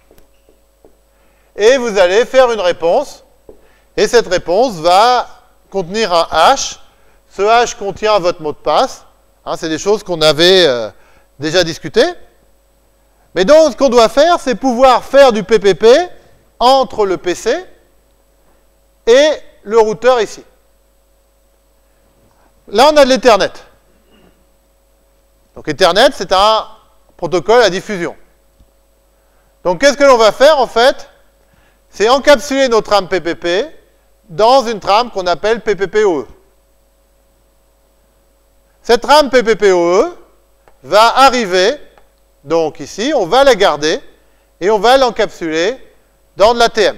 et vous allez faire une réponse, et cette réponse va contenir un hash. Ce hash contient votre mot de passe. Hein, c'est des choses qu'on avait déjà discutées. Mais donc, ce qu'on doit faire, c'est pouvoir faire du PPP entre le PC et le routeur ici. Là, on a de l'Ethernet. Donc, Ethernet, c'est un protocole à diffusion. Donc, qu'est-ce que l'on va faire, en fait? C'est encapsuler nos trames PPP dans une trame qu'on appelle PPPoE. Cette trame PPPoE va arriver, donc ici, on va la garder, et on va l'encapsuler dans de l'ATM.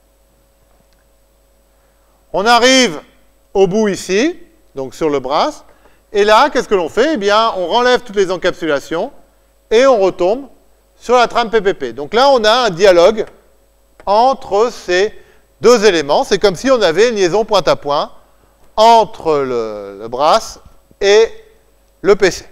On arrive au bout ici, donc sur le brass, et là, qu'est-ce que l'on fait? Eh bien, on enlève toutes les encapsulations, et on retombe sur la trame PPP. Donc là, on a un dialogue entre ces deux éléments. C'est comme si on avait une liaison point à point entre le brass et le PC.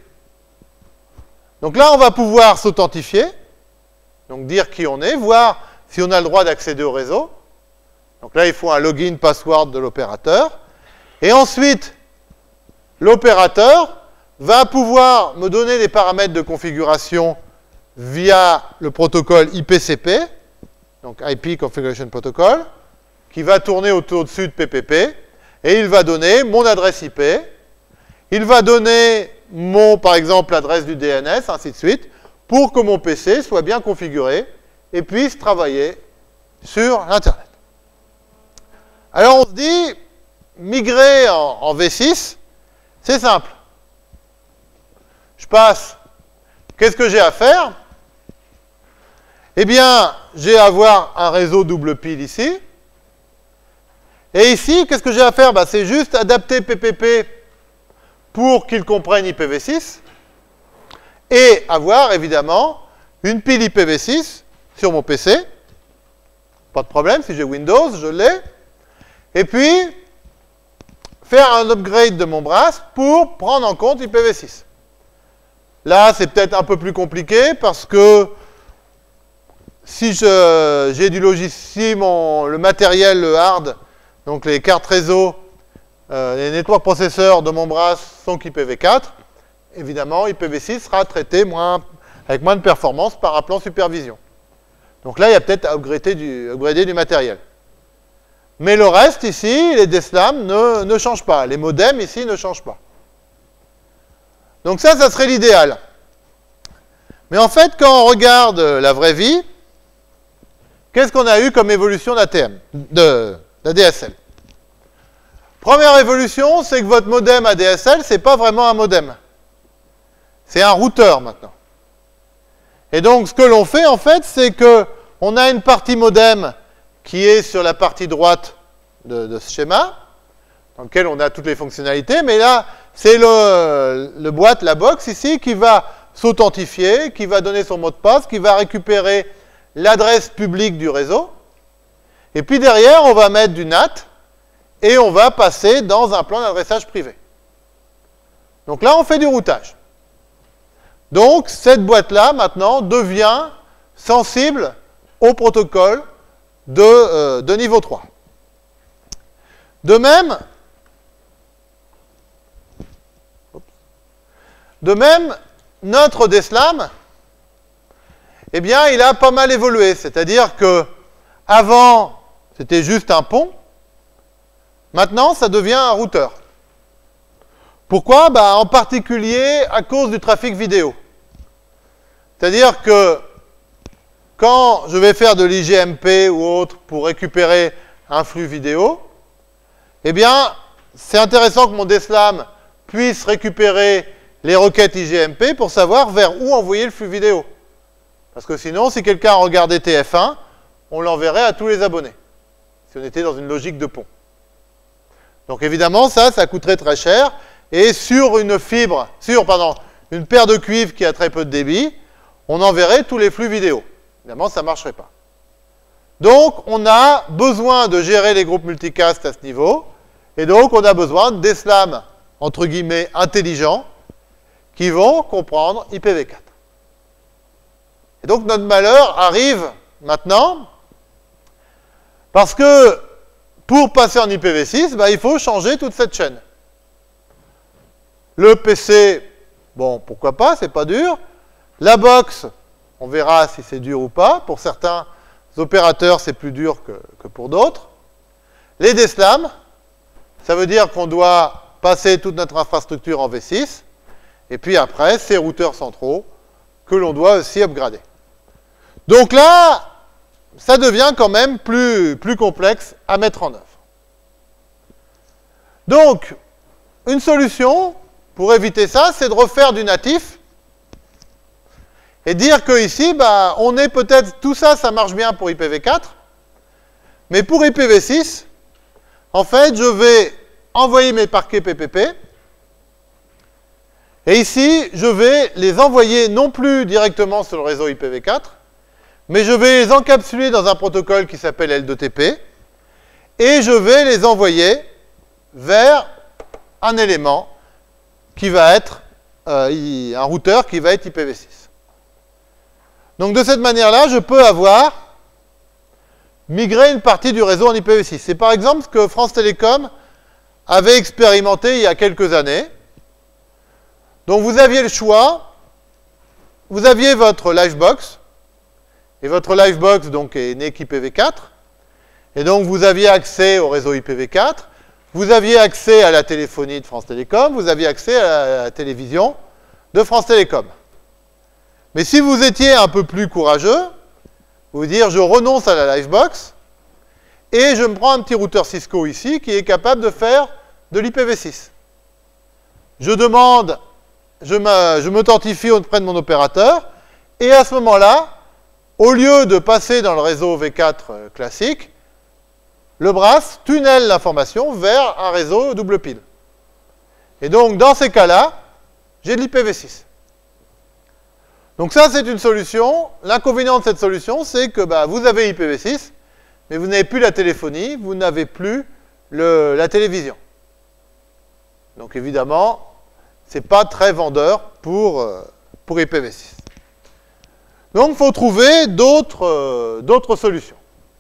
Donc là, on va pouvoir s'authentifier, donc dire qui on est, voir si on a le droit d'accéder au réseau. Donc là, il faut un login password de l'opérateur. Et ensuite, l'opérateur va pouvoir me donner des paramètres de configuration via le protocole IPCP, donc IP Configuration Protocol, qui va tourner au-dessus de PPP, et il va donner mon adresse IP, il va donner par exemple, l'adresse du DNS, ainsi de suite, pour que mon PC soit bien configuré et puisse travailler sur l'Internet. Alors on se dit, migrer en V6, c'est simple. Je passe, qu'est-ce que j'ai à faire? Eh bien, j'ai à avoir un réseau double pile ici. Et ici, qu'est-ce que j'ai à faire? C'est juste adapter PPP pour qu'il comprenne IPv6 et avoir, évidemment, une pile IPv6 sur mon PC. Pas de problème, si j'ai Windows, je l'ai. Et puis, faire un upgrade de mon brass pour prendre en compte IPv6. Là, c'est peut-être un peu plus compliqué parce que si j'ai du logiciel, le matériel, le hard, donc les cartes réseau, les network processeurs de mon brass sont qu'IPv4, évidemment, IPv6 sera traité avec moins de performance par un plan supervision. Donc là, il y a peut-être à upgrader du matériel. Mais le reste, ici, les DSLAM ne changent pas. Les modems, ici, ne changent pas. Donc ça serait l'idéal. Mais en fait, quand on regarde la vraie vie, qu'est-ce qu'on a eu comme évolution d'ATM, d'ADSL? Première évolution, c'est que votre modem ADSL, ce n'est pas vraiment un modem. C'est un routeur maintenant. Et donc, ce que l'on fait, en fait, c'est qu'on a une partie modem qui est sur la partie droite de ce schéma, dans lequel on a toutes les fonctionnalités, mais là, c'est la box ici, qui va s'authentifier, qui va donner son mot de passe, qui va récupérer l'adresse publique du réseau. Et puis derrière, on va mettre du NAT, et on va passer dans un plan d'adressage privé. Donc là, on fait du routage. Donc, cette boîte-là, maintenant, devient sensible au protocole de niveau 3. De même, notre DSLAM, eh bien, il a pas mal évolué. C'est-à-dire que avant, c'était juste un pont. Maintenant, ça devient un routeur. Pourquoi? Bah, en particulier à cause du trafic vidéo. C'est-à-dire que quand je vais faire de l'IGMP ou autre pour récupérer un flux vidéo, eh bien, c'est intéressant que mon DSLAM puisse récupérer les requêtes IGMP pour savoir vers où envoyer le flux vidéo. Parce que sinon, si quelqu'un regardait TF1, on l'enverrait à tous les abonnés, si on était dans une logique de pont. Donc évidemment, ça coûterait très cher, et sur une une paire de cuivre qui a très peu de débit, on enverrait tous les flux vidéo. Évidemment, ça ne marcherait pas. Donc, on a besoin de gérer les groupes multicast à ce niveau, et donc on a besoin de DSLAM, entre guillemets, intelligents, qui vont comprendre IPv4. Et donc, notre malheur arrive maintenant, parce que pour passer en IPv6, bah, il faut changer toute cette chaîne. Le PC, bon, pourquoi pas, c'est pas dur. La box, on verra si c'est dur ou pas. Pour certains opérateurs, c'est plus dur que pour d'autres. Les DSLAM, ça veut dire qu'on doit passer toute notre infrastructure en V6. Et puis après, ces routeurs centraux que l'on doit aussi upgrader. Donc là, ça devient quand même plus complexe à mettre en œuvre. Donc, une solution pour éviter ça, c'est de refaire du natif et dire que ici, bah, on est peut-être, tout ça, ça marche bien pour IPv4, mais pour IPv6, en fait, je vais envoyer mes parquets PPP, et ici, je vais les envoyer non plus directement sur le réseau IPv4, mais je vais les encapsuler dans un protocole qui s'appelle L2TP, et je vais les envoyer vers un élément qui va être un routeur qui va être IPv6. Donc de cette manière-là, je peux avoir migré une partie du réseau en IPv6. C'est par exemple ce que France Télécom avait expérimenté il y a quelques années. Donc vous aviez le choix, vous aviez votre Livebox, et votre Livebox donc est né qu'IPv4, et donc vous aviez accès au réseau IPv4, vous aviez accès à la téléphonie de France Télécom, vous aviez accès à la télévision de France Télécom. Mais si vous étiez un peu plus courageux, vous dire je renonce à la Livebox et je me prends un petit routeur Cisco ici qui est capable de faire de l'IPv6. Je demande, je m'authentifie auprès de mon opérateur et à ce moment-là, au lieu de passer dans le réseau V4 classique, le brass tunnelle l'information vers un réseau double pile. Et donc, dans ces cas-là, j'ai de l'IPv6. Donc ça, c'est une solution. L'inconvénient de cette solution, c'est que bah, vous avez IPv6, mais vous n'avez plus la téléphonie, vous n'avez plus la télévision. Donc évidemment, ce n'est pas très vendeur pour IPv6. Donc il faut trouver d'autres solutions.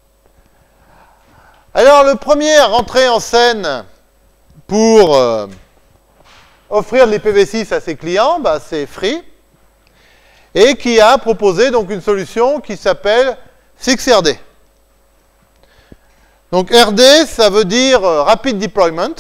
Alors, le premier à rentrer en scène pour offrir de l'IPv6 à ses clients, bah, c'est Free, et qui a proposé donc une solution qui s'appelle 6RD. Donc RD, ça veut dire Rapid Deployment.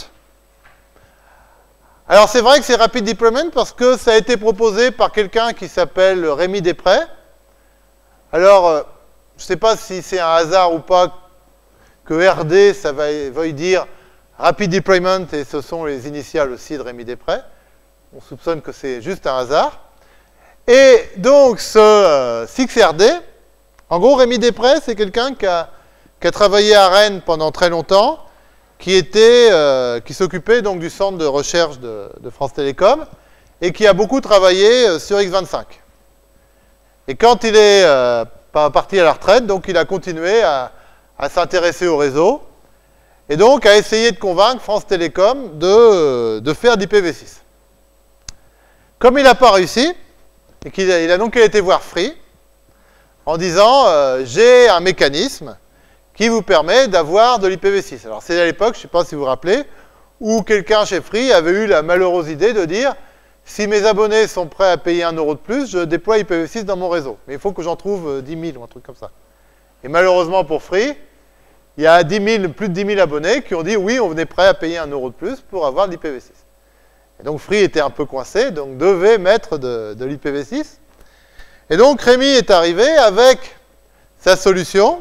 Alors c'est vrai que c'est Rapid Deployment parce que ça a été proposé par quelqu'un qui s'appelle Rémi Després. Alors, je ne sais pas si c'est un hasard ou pas que RD, ça veuille dire Rapid Deployment, et ce sont les initiales aussi de Rémi Després. On soupçonne que c'est juste un hasard. Et donc, ce 6RD, en gros, Rémi Després, c'est quelqu'un qui a travaillé à Rennes pendant très longtemps, qui s'occupait donc du centre de recherche de France Télécom, et qui a beaucoup travaillé sur X25. Et quand il est parti à la retraite, donc il a continué à s'intéresser au réseau, et donc à essayer de convaincre France Télécom de faire d'IPv6. Comme il n'a pas réussi, et qu'il a donc été voir Free, en disant j'ai un mécanisme qui vous permet d'avoir de l'IPv6. Alors c'est à l'époque, je ne sais pas si vous vous rappelez, où quelqu'un chez Free avait eu la malheureuse idée de dire si mes abonnés sont prêts à payer 1 € de plus, je déploie IPv6 dans mon réseau. Mais il faut que j'en trouve 10 000 ou un truc comme ça. Et malheureusement pour Free, il y a plus de 10 000 abonnés qui ont dit oui, on est prêt à payer 1 € de plus pour avoir de l'IPv6. Et donc Free était un peu coincé, donc devait mettre de l'IPv6. Et donc Rémi est arrivé avec sa solution,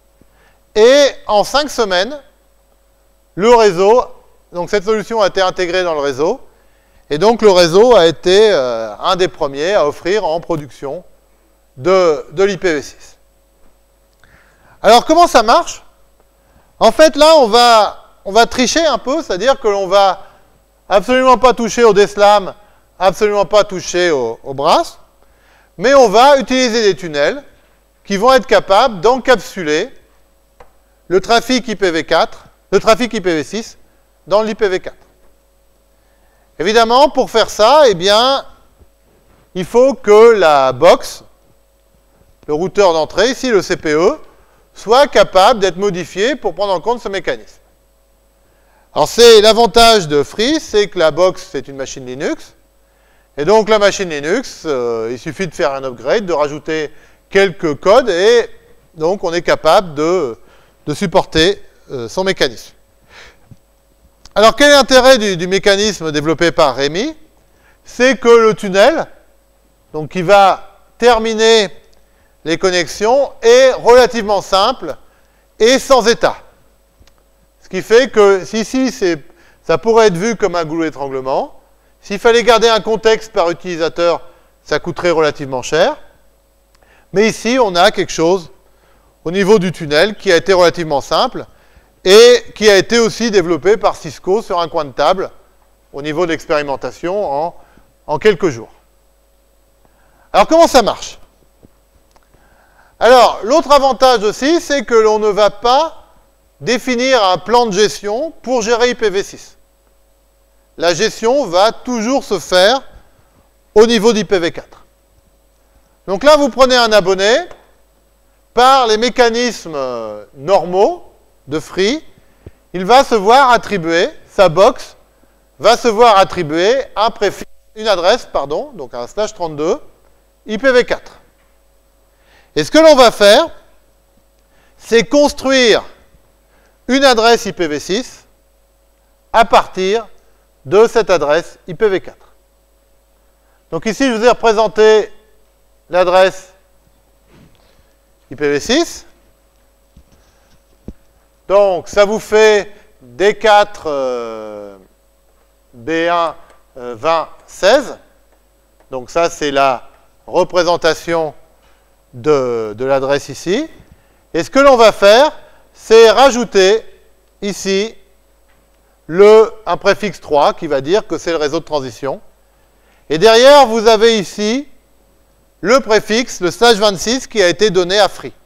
et en 5 semaines, le réseau, donc cette solution a été intégrée dans le réseau, et donc le réseau a été un des premiers à offrir en production de l'IPv6. Alors comment ça marche? En fait là on va tricher un peu, c'est-à-dire que l'on va absolument pas toucher au DSLAM, absolument pas toucher au BRAS, mais on va utiliser des tunnels qui vont être capables d'encapsuler le trafic IPv4, le trafic IPv6 dans l'IPv4. Évidemment, pour faire ça, eh bien, il faut que la box, le routeur d'entrée, ici le CPE, soit capable d'être modifié pour prendre en compte ce mécanisme. Alors, c'est l'avantage de Free, c'est que la box, c'est une machine Linux. Et donc, la machine Linux, il suffit de faire un upgrade, de rajouter quelques codes, et donc, on est capable de supporter son mécanisme. Alors, quel est l'intérêt du mécanisme développé par Rémi? C'est que le tunnel, donc qui va terminer les connexions, est relativement simple et sans état. Ce qui fait que, ici, ça pourrait être vu comme un goulot d'étranglement. S'il fallait garder un contexte par utilisateur, ça coûterait relativement cher. Mais ici, on a quelque chose au niveau du tunnel qui a été relativement simple et qui a été aussi développé par Cisco sur un coin de table au niveau de l'expérimentation en quelques jours. Alors, comment ça marche? Alors, l'autre avantage aussi, c'est que l'on ne va pas définir un plan de gestion pour gérer IPv6. La gestion va toujours se faire au niveau d'IPv4. Donc là, vous prenez un abonné, par les mécanismes normaux de Free, il va se voir attribuer, sa box va se voir attribuer un préfixe, une adresse, pardon, donc un /32, IPv4. Et ce que l'on va faire, c'est construire une adresse IPv6 à partir de cette adresse IPv4. Donc ici, je vous ai représenté l'adresse IPv6. Donc, ça vous fait D4 B1 20 16. Donc ça, c'est la représentation de l'adresse ici. Et ce que l'on va faire, c'est rajouter ici un préfixe 3 qui va dire que c'est le réseau de transition. Et derrière, vous avez ici le préfixe, le /26 qui a été donné à Free.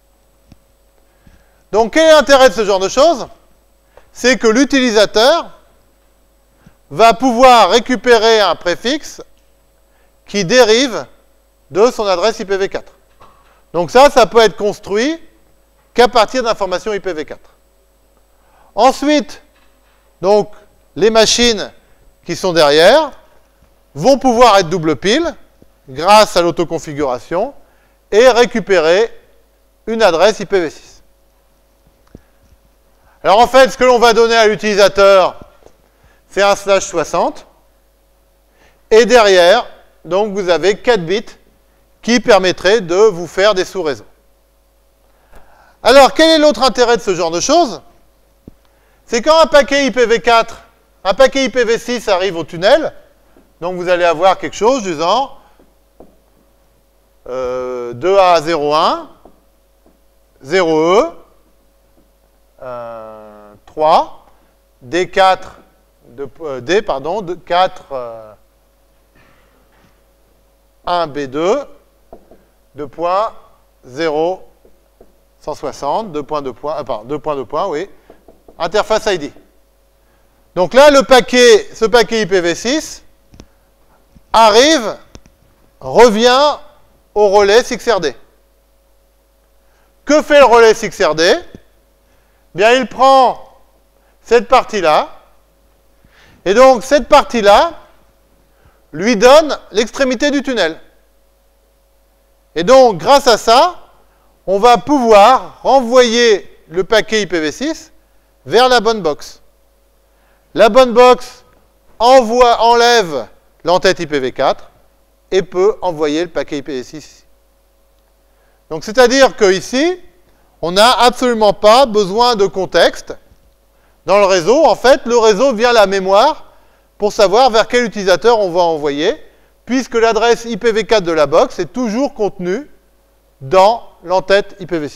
Donc, quel est l'intérêt de ce genre de choses? C'est que l'utilisateur va pouvoir récupérer un préfixe qui dérive de son adresse IPv4. Donc ça peut être construit qu'à partir d'informations IPv4. Ensuite, donc, les machines qui sont derrière vont pouvoir être double pile grâce à l'autoconfiguration et récupérer une adresse IPv6. Alors en fait, ce que l'on va donner à l'utilisateur, c'est un /60. Et derrière, donc vous avez 4 bits qui permettraient de vous faire des sous-réseaux. Alors, quel est l'autre intérêt de ce genre de choses? C'est quand un paquet IPv4, un paquet IPv6 arrive au tunnel, donc vous allez avoir quelque chose du genre 2A01, 0E, 3, D4, D4, 1, B2, 2 points, 0, 160, 2 points, 2 points, pardon, 2 points, 2 points, oui, interface ID. Donc là, ce paquet IPv6 arrive, revient au relais 6RD. Que fait le relais 6RD? Bien, il prend cette partie-là, et donc cette partie-là lui donne l'extrémité du tunnel. Et donc, grâce à ça, on va pouvoir renvoyer le paquet IPv6 vers la bonne box. La bonne box enlève l'entête IPv4 et peut envoyer le paquet IPv6 ici. Donc, c'est-à-dire qu'ici, on n'a absolument pas besoin de contexte. Dans le réseau, en fait, le réseau vient à la mémoire pour savoir vers quel utilisateur on va envoyer, puisque l'adresse IPv4 de la box est toujours contenue dans l'entête IPv6.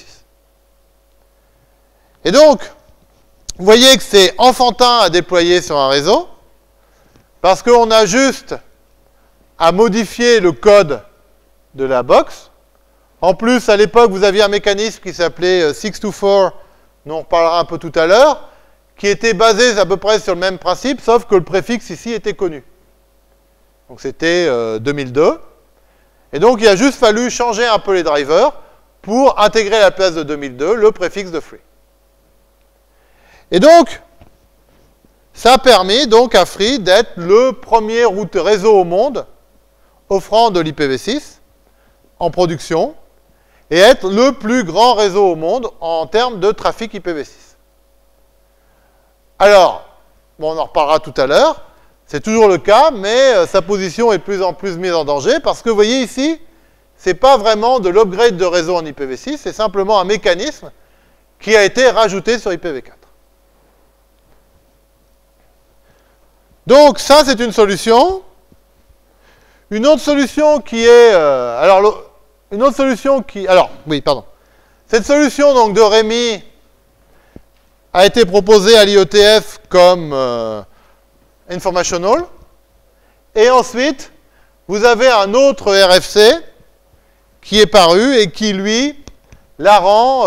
Et donc, vous voyez que c'est enfantin à déployer sur un réseau, parce qu'on a juste à modifier le code de la box. En plus, à l'époque, vous aviez un mécanisme qui s'appelait 624, dont on reparlera un peu tout à l'heure, qui était basé à peu près sur le même principe, sauf que le préfixe ici était connu. Donc c'était 2002. Et donc, il a juste fallu changer un peu les drivers pour intégrer à la place de 2002 le préfixe de free. Et donc, ça a permis donc à Free d'être le premier réseau au monde offrant de l'IPv6 en production et être le plus grand réseau au monde en termes de trafic IPv6. Alors, bon, on en reparlera tout à l'heure, c'est toujours le cas, mais sa position est de plus en plus mise en danger parce que vous voyez ici, c'est pas vraiment de l'upgrade de réseau en IPv6, c'est simplement un mécanisme qui a été rajouté sur IPv4. Donc, ça, c'est une solution. Une autre solution qui est... Cette solution donc, de Rémi a été proposée à l'IETF comme informational. Et ensuite, vous avez un autre RFC qui est paru et qui, lui, la rend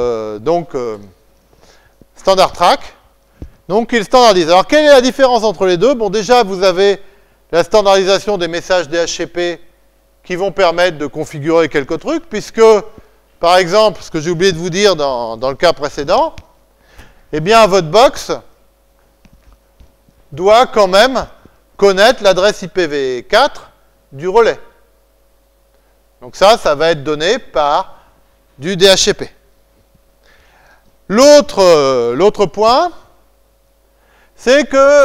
standard track. Donc, il standardise. Alors, quelle est la différence entre les deux? Bon, déjà, vous avez la standardisation des messages DHCP qui vont permettre de configurer quelques trucs, puisque, par exemple, ce que j'ai oublié de vous dire dans le cas précédent, eh bien, votre box doit quand même connaître l'adresse IPv4 du relais. Donc ça va être donné par du DHCP. L'autre point, c'est que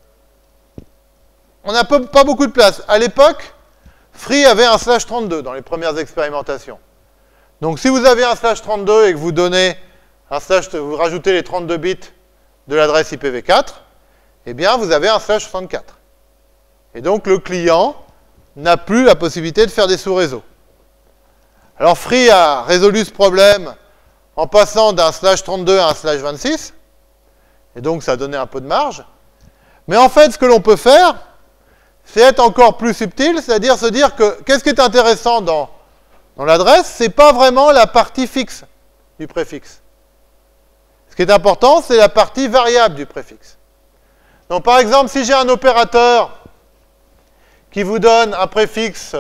on n'a pas beaucoup de place. À l'époque, Free avait un /32 dans les premières expérimentations. Donc si vous avez un /32 et que vous donnez vous rajoutez les 32 bits de l'adresse IPv4, eh bien vous avez un /64. Et donc le client n'a plus la possibilité de faire des sous-réseaux. Alors Free a résolu ce problème en passant d'un /32 à un /26, et donc ça a donné un peu de marge. Mais en fait, ce que l'on peut faire, c'est être encore plus subtil, c'est-à-dire se dire que qu'est-ce qui est intéressant dans l'adresse, c'est pas vraiment la partie fixe du préfixe. Ce qui est important, c'est la partie variable du préfixe. Donc par exemple, si j'ai un opérateur qui vous donne un préfixe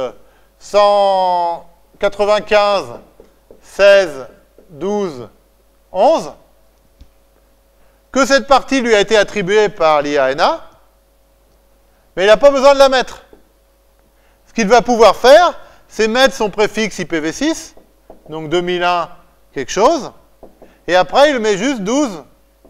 195, 16, 12, 11, que cette partie lui a été attribuée par l'IANA, mais il n'a pas besoin de la mettre. Ce qu'il va pouvoir faire, c'est mettre son préfixe IPv6, donc 2001 quelque chose, et après il met juste 12,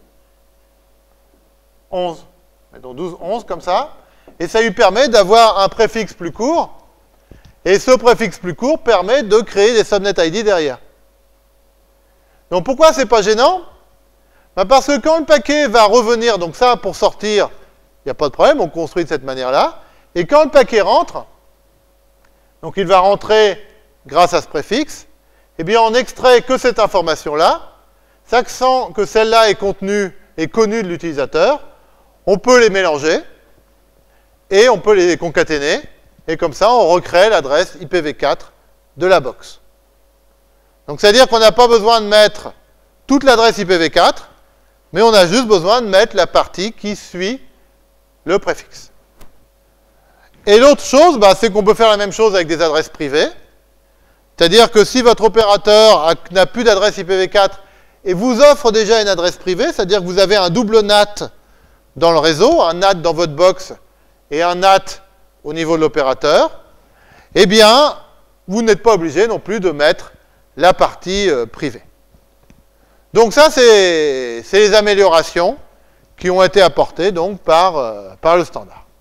11. Donc 12, 11 comme ça, et ça lui permet d'avoir un préfixe plus court, et ce préfixe plus court permet de créer des subnet ID derrière. Donc pourquoi c'est pas gênant? Parce que quand le paquet va revenir, donc ça pour sortir, il n'y a pas de problème, on construit de cette manière-là, et quand le paquet rentre, donc il va rentrer grâce à ce préfixe, eh bien on extrait que cette information-là, sachant que celle-là est connue de l'utilisateur, on peut les mélanger, et on peut les concaténer, et comme ça on recrée l'adresse IPv4 de la box. Donc c'est-à-dire qu'on n'a pas besoin de mettre toute l'adresse IPv4, mais on a juste besoin de mettre la partie qui suit le préfixe. Et l'autre chose, c'est qu'on peut faire la même chose avec des adresses privées. C'est-à-dire que si votre opérateur n'a plus d'adresse IPv4 et vous offre déjà une adresse privée, c'est-à-dire que vous avez un double NAT dans le réseau, un NAT dans votre box et un NAT au niveau de l'opérateur, eh bien, vous n'êtes pas obligé non plus de mettre la partie privée. Donc ça, c'est les améliorations qui ont été apportées donc, par le standard.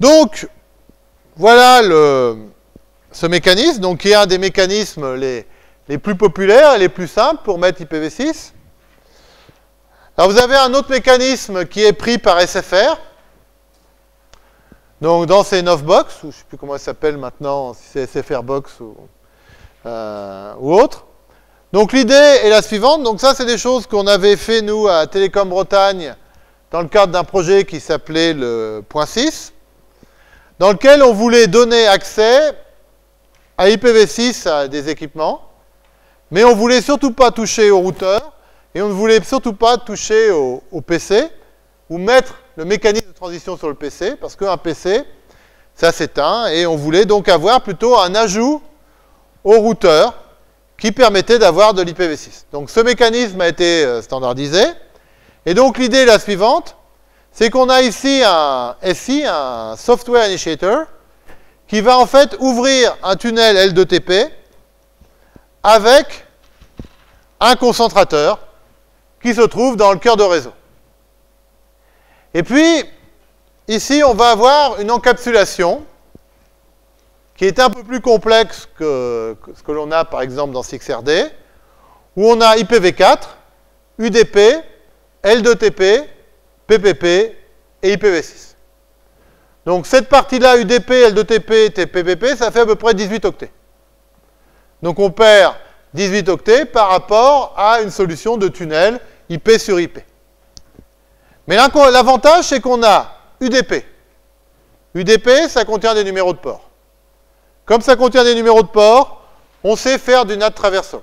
Donc, voilà ce mécanisme, donc, qui est un des mécanismes les plus populaires et les plus simples pour mettre IPv6. Alors, vous avez un autre mécanisme qui est pris par SFR. Donc, dans ces 9 box, ou je ne sais plus comment ça s'appelle maintenant, si c'est SFR box ou autre. Donc, l'idée est la suivante. Donc, ça, c'est des choses qu'on avait fait, nous, à Télécom Bretagne, dans le cadre d'un projet qui s'appelait le point 6, dans lequel on voulait donner accès à IPv6 à des équipements, mais on ne voulait surtout pas toucher au routeur, et on ne voulait surtout pas toucher au PC, ou mettre le mécanisme de transition sur le PC, parce qu'un PC, ça s'éteint, et on voulait donc avoir plutôt un ajout au routeur qui permettait d'avoir de l'IPv6. Donc ce mécanisme a été standardisé, et donc l'idée est la suivante, c'est qu'on a ici un SI, un Software Initiator, qui va en fait ouvrir un tunnel L2TP avec un concentrateur qui se trouve dans le cœur de réseau. Et puis, ici, on va avoir une encapsulation qui est un peu plus complexe que ce que l'on a, par exemple, dans 6RD, où on a IPv4, UDP, L2TP, PPP et IPv6. Donc, cette partie-là, UDP, L2TP, PPP, ça fait à peu près 18 octets. Donc, on perd 18 octets par rapport à une solution de tunnel IP sur IP. Mais l'avantage, c'est qu'on a UDP. UDP, ça contient des numéros de port. Comme ça contient des numéros de port, on sait faire du NAT traversal.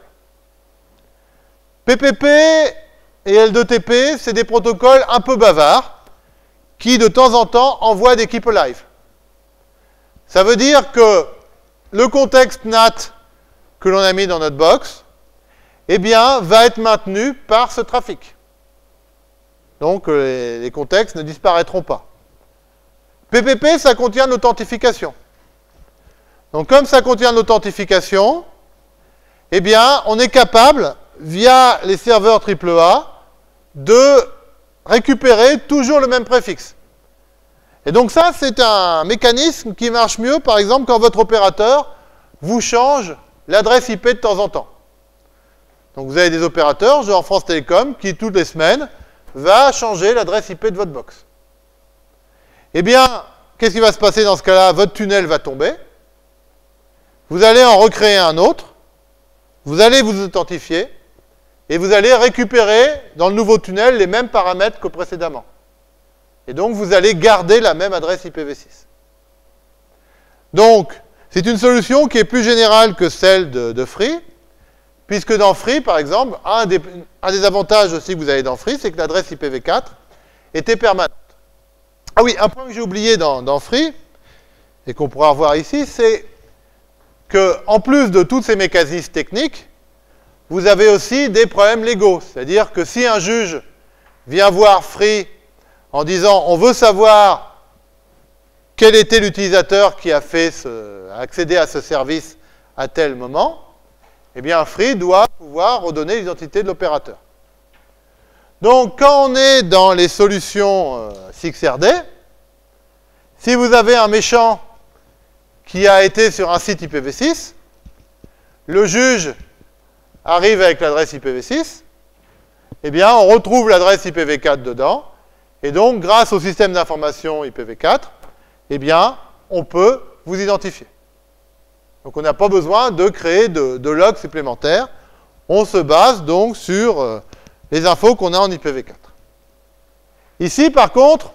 PPP et L2TP, c'est des protocoles un peu bavards qui, de temps en temps, envoient des keep alive. Ça veut dire que le contexte NAT que l'on a mis dans notre box, eh bien, va être maintenu par ce trafic. Donc, les contextes ne disparaîtront pas. PPP, ça contient l'authentification. Donc, comme ça contient l'authentification, eh bien, on est capable, via les serveurs AAA, de récupérer toujours le même préfixe. Et donc ça, c'est un mécanisme qui marche mieux, par exemple, quand votre opérateur vous change l'adresse IP de temps en temps. Donc vous avez des opérateurs, genre France Télécom, qui toutes les semaines va changer l'adresse IP de votre box. Eh bien, qu'est-ce qui va se passer dans ce cas-là? Votre tunnel va tomber, vous allez en recréer un autre, vous allez vous authentifier, et vous allez récupérer dans le nouveau tunnel les mêmes paramètres que précédemment. Et donc, vous allez garder la même adresse IPv6. Donc, c'est une solution qui est plus générale que celle de Free, puisque dans Free, par exemple, un des avantages aussi que vous avez dans Free, c'est que l'adresse IPv4 était permanente. Ah oui, un point que j'ai oublié dans Free, et qu'on pourra revoir ici, c'est qu'en plus de tous ces mécanismes techniques, vous avez aussi des problèmes légaux. C'est-à-dire que si un juge vient voir Free en disant « on veut savoir quel était l'utilisateur qui a accédé à ce service à tel moment », eh bien Free doit pouvoir redonner l'identité de l'opérateur. Donc quand on est dans les solutions 6RD, si vous avez un méchant qui a été sur un site IPv6, le juge arrive avec l'adresse IPv6, eh bien, on retrouve l'adresse IPv4 dedans, et donc, grâce au système d'information IPv4, eh bien, on peut vous identifier. Donc, on n'a pas besoin de créer de log supplémentaires. On se base donc sur les infos qu'on a en IPv4. Ici, par contre,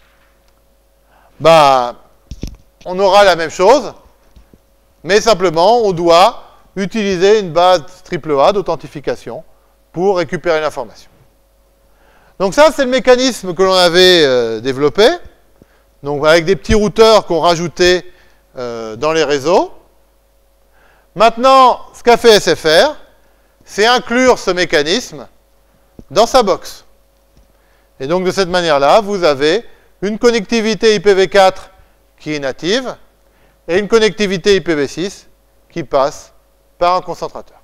on aura la même chose, mais simplement, on doit utiliser une base AAA d'authentification pour récupérer l'information. Donc ça, c'est le mécanisme que l'on avait développé, donc avec des petits routeurs qu'on rajoutait dans les réseaux. Maintenant, ce qu'a fait SFR, c'est inclure ce mécanisme dans sa box. Et donc, de cette manière-là, vous avez une connectivité IPv4 qui est native et une connectivité IPv6 qui passe par un concentrateur.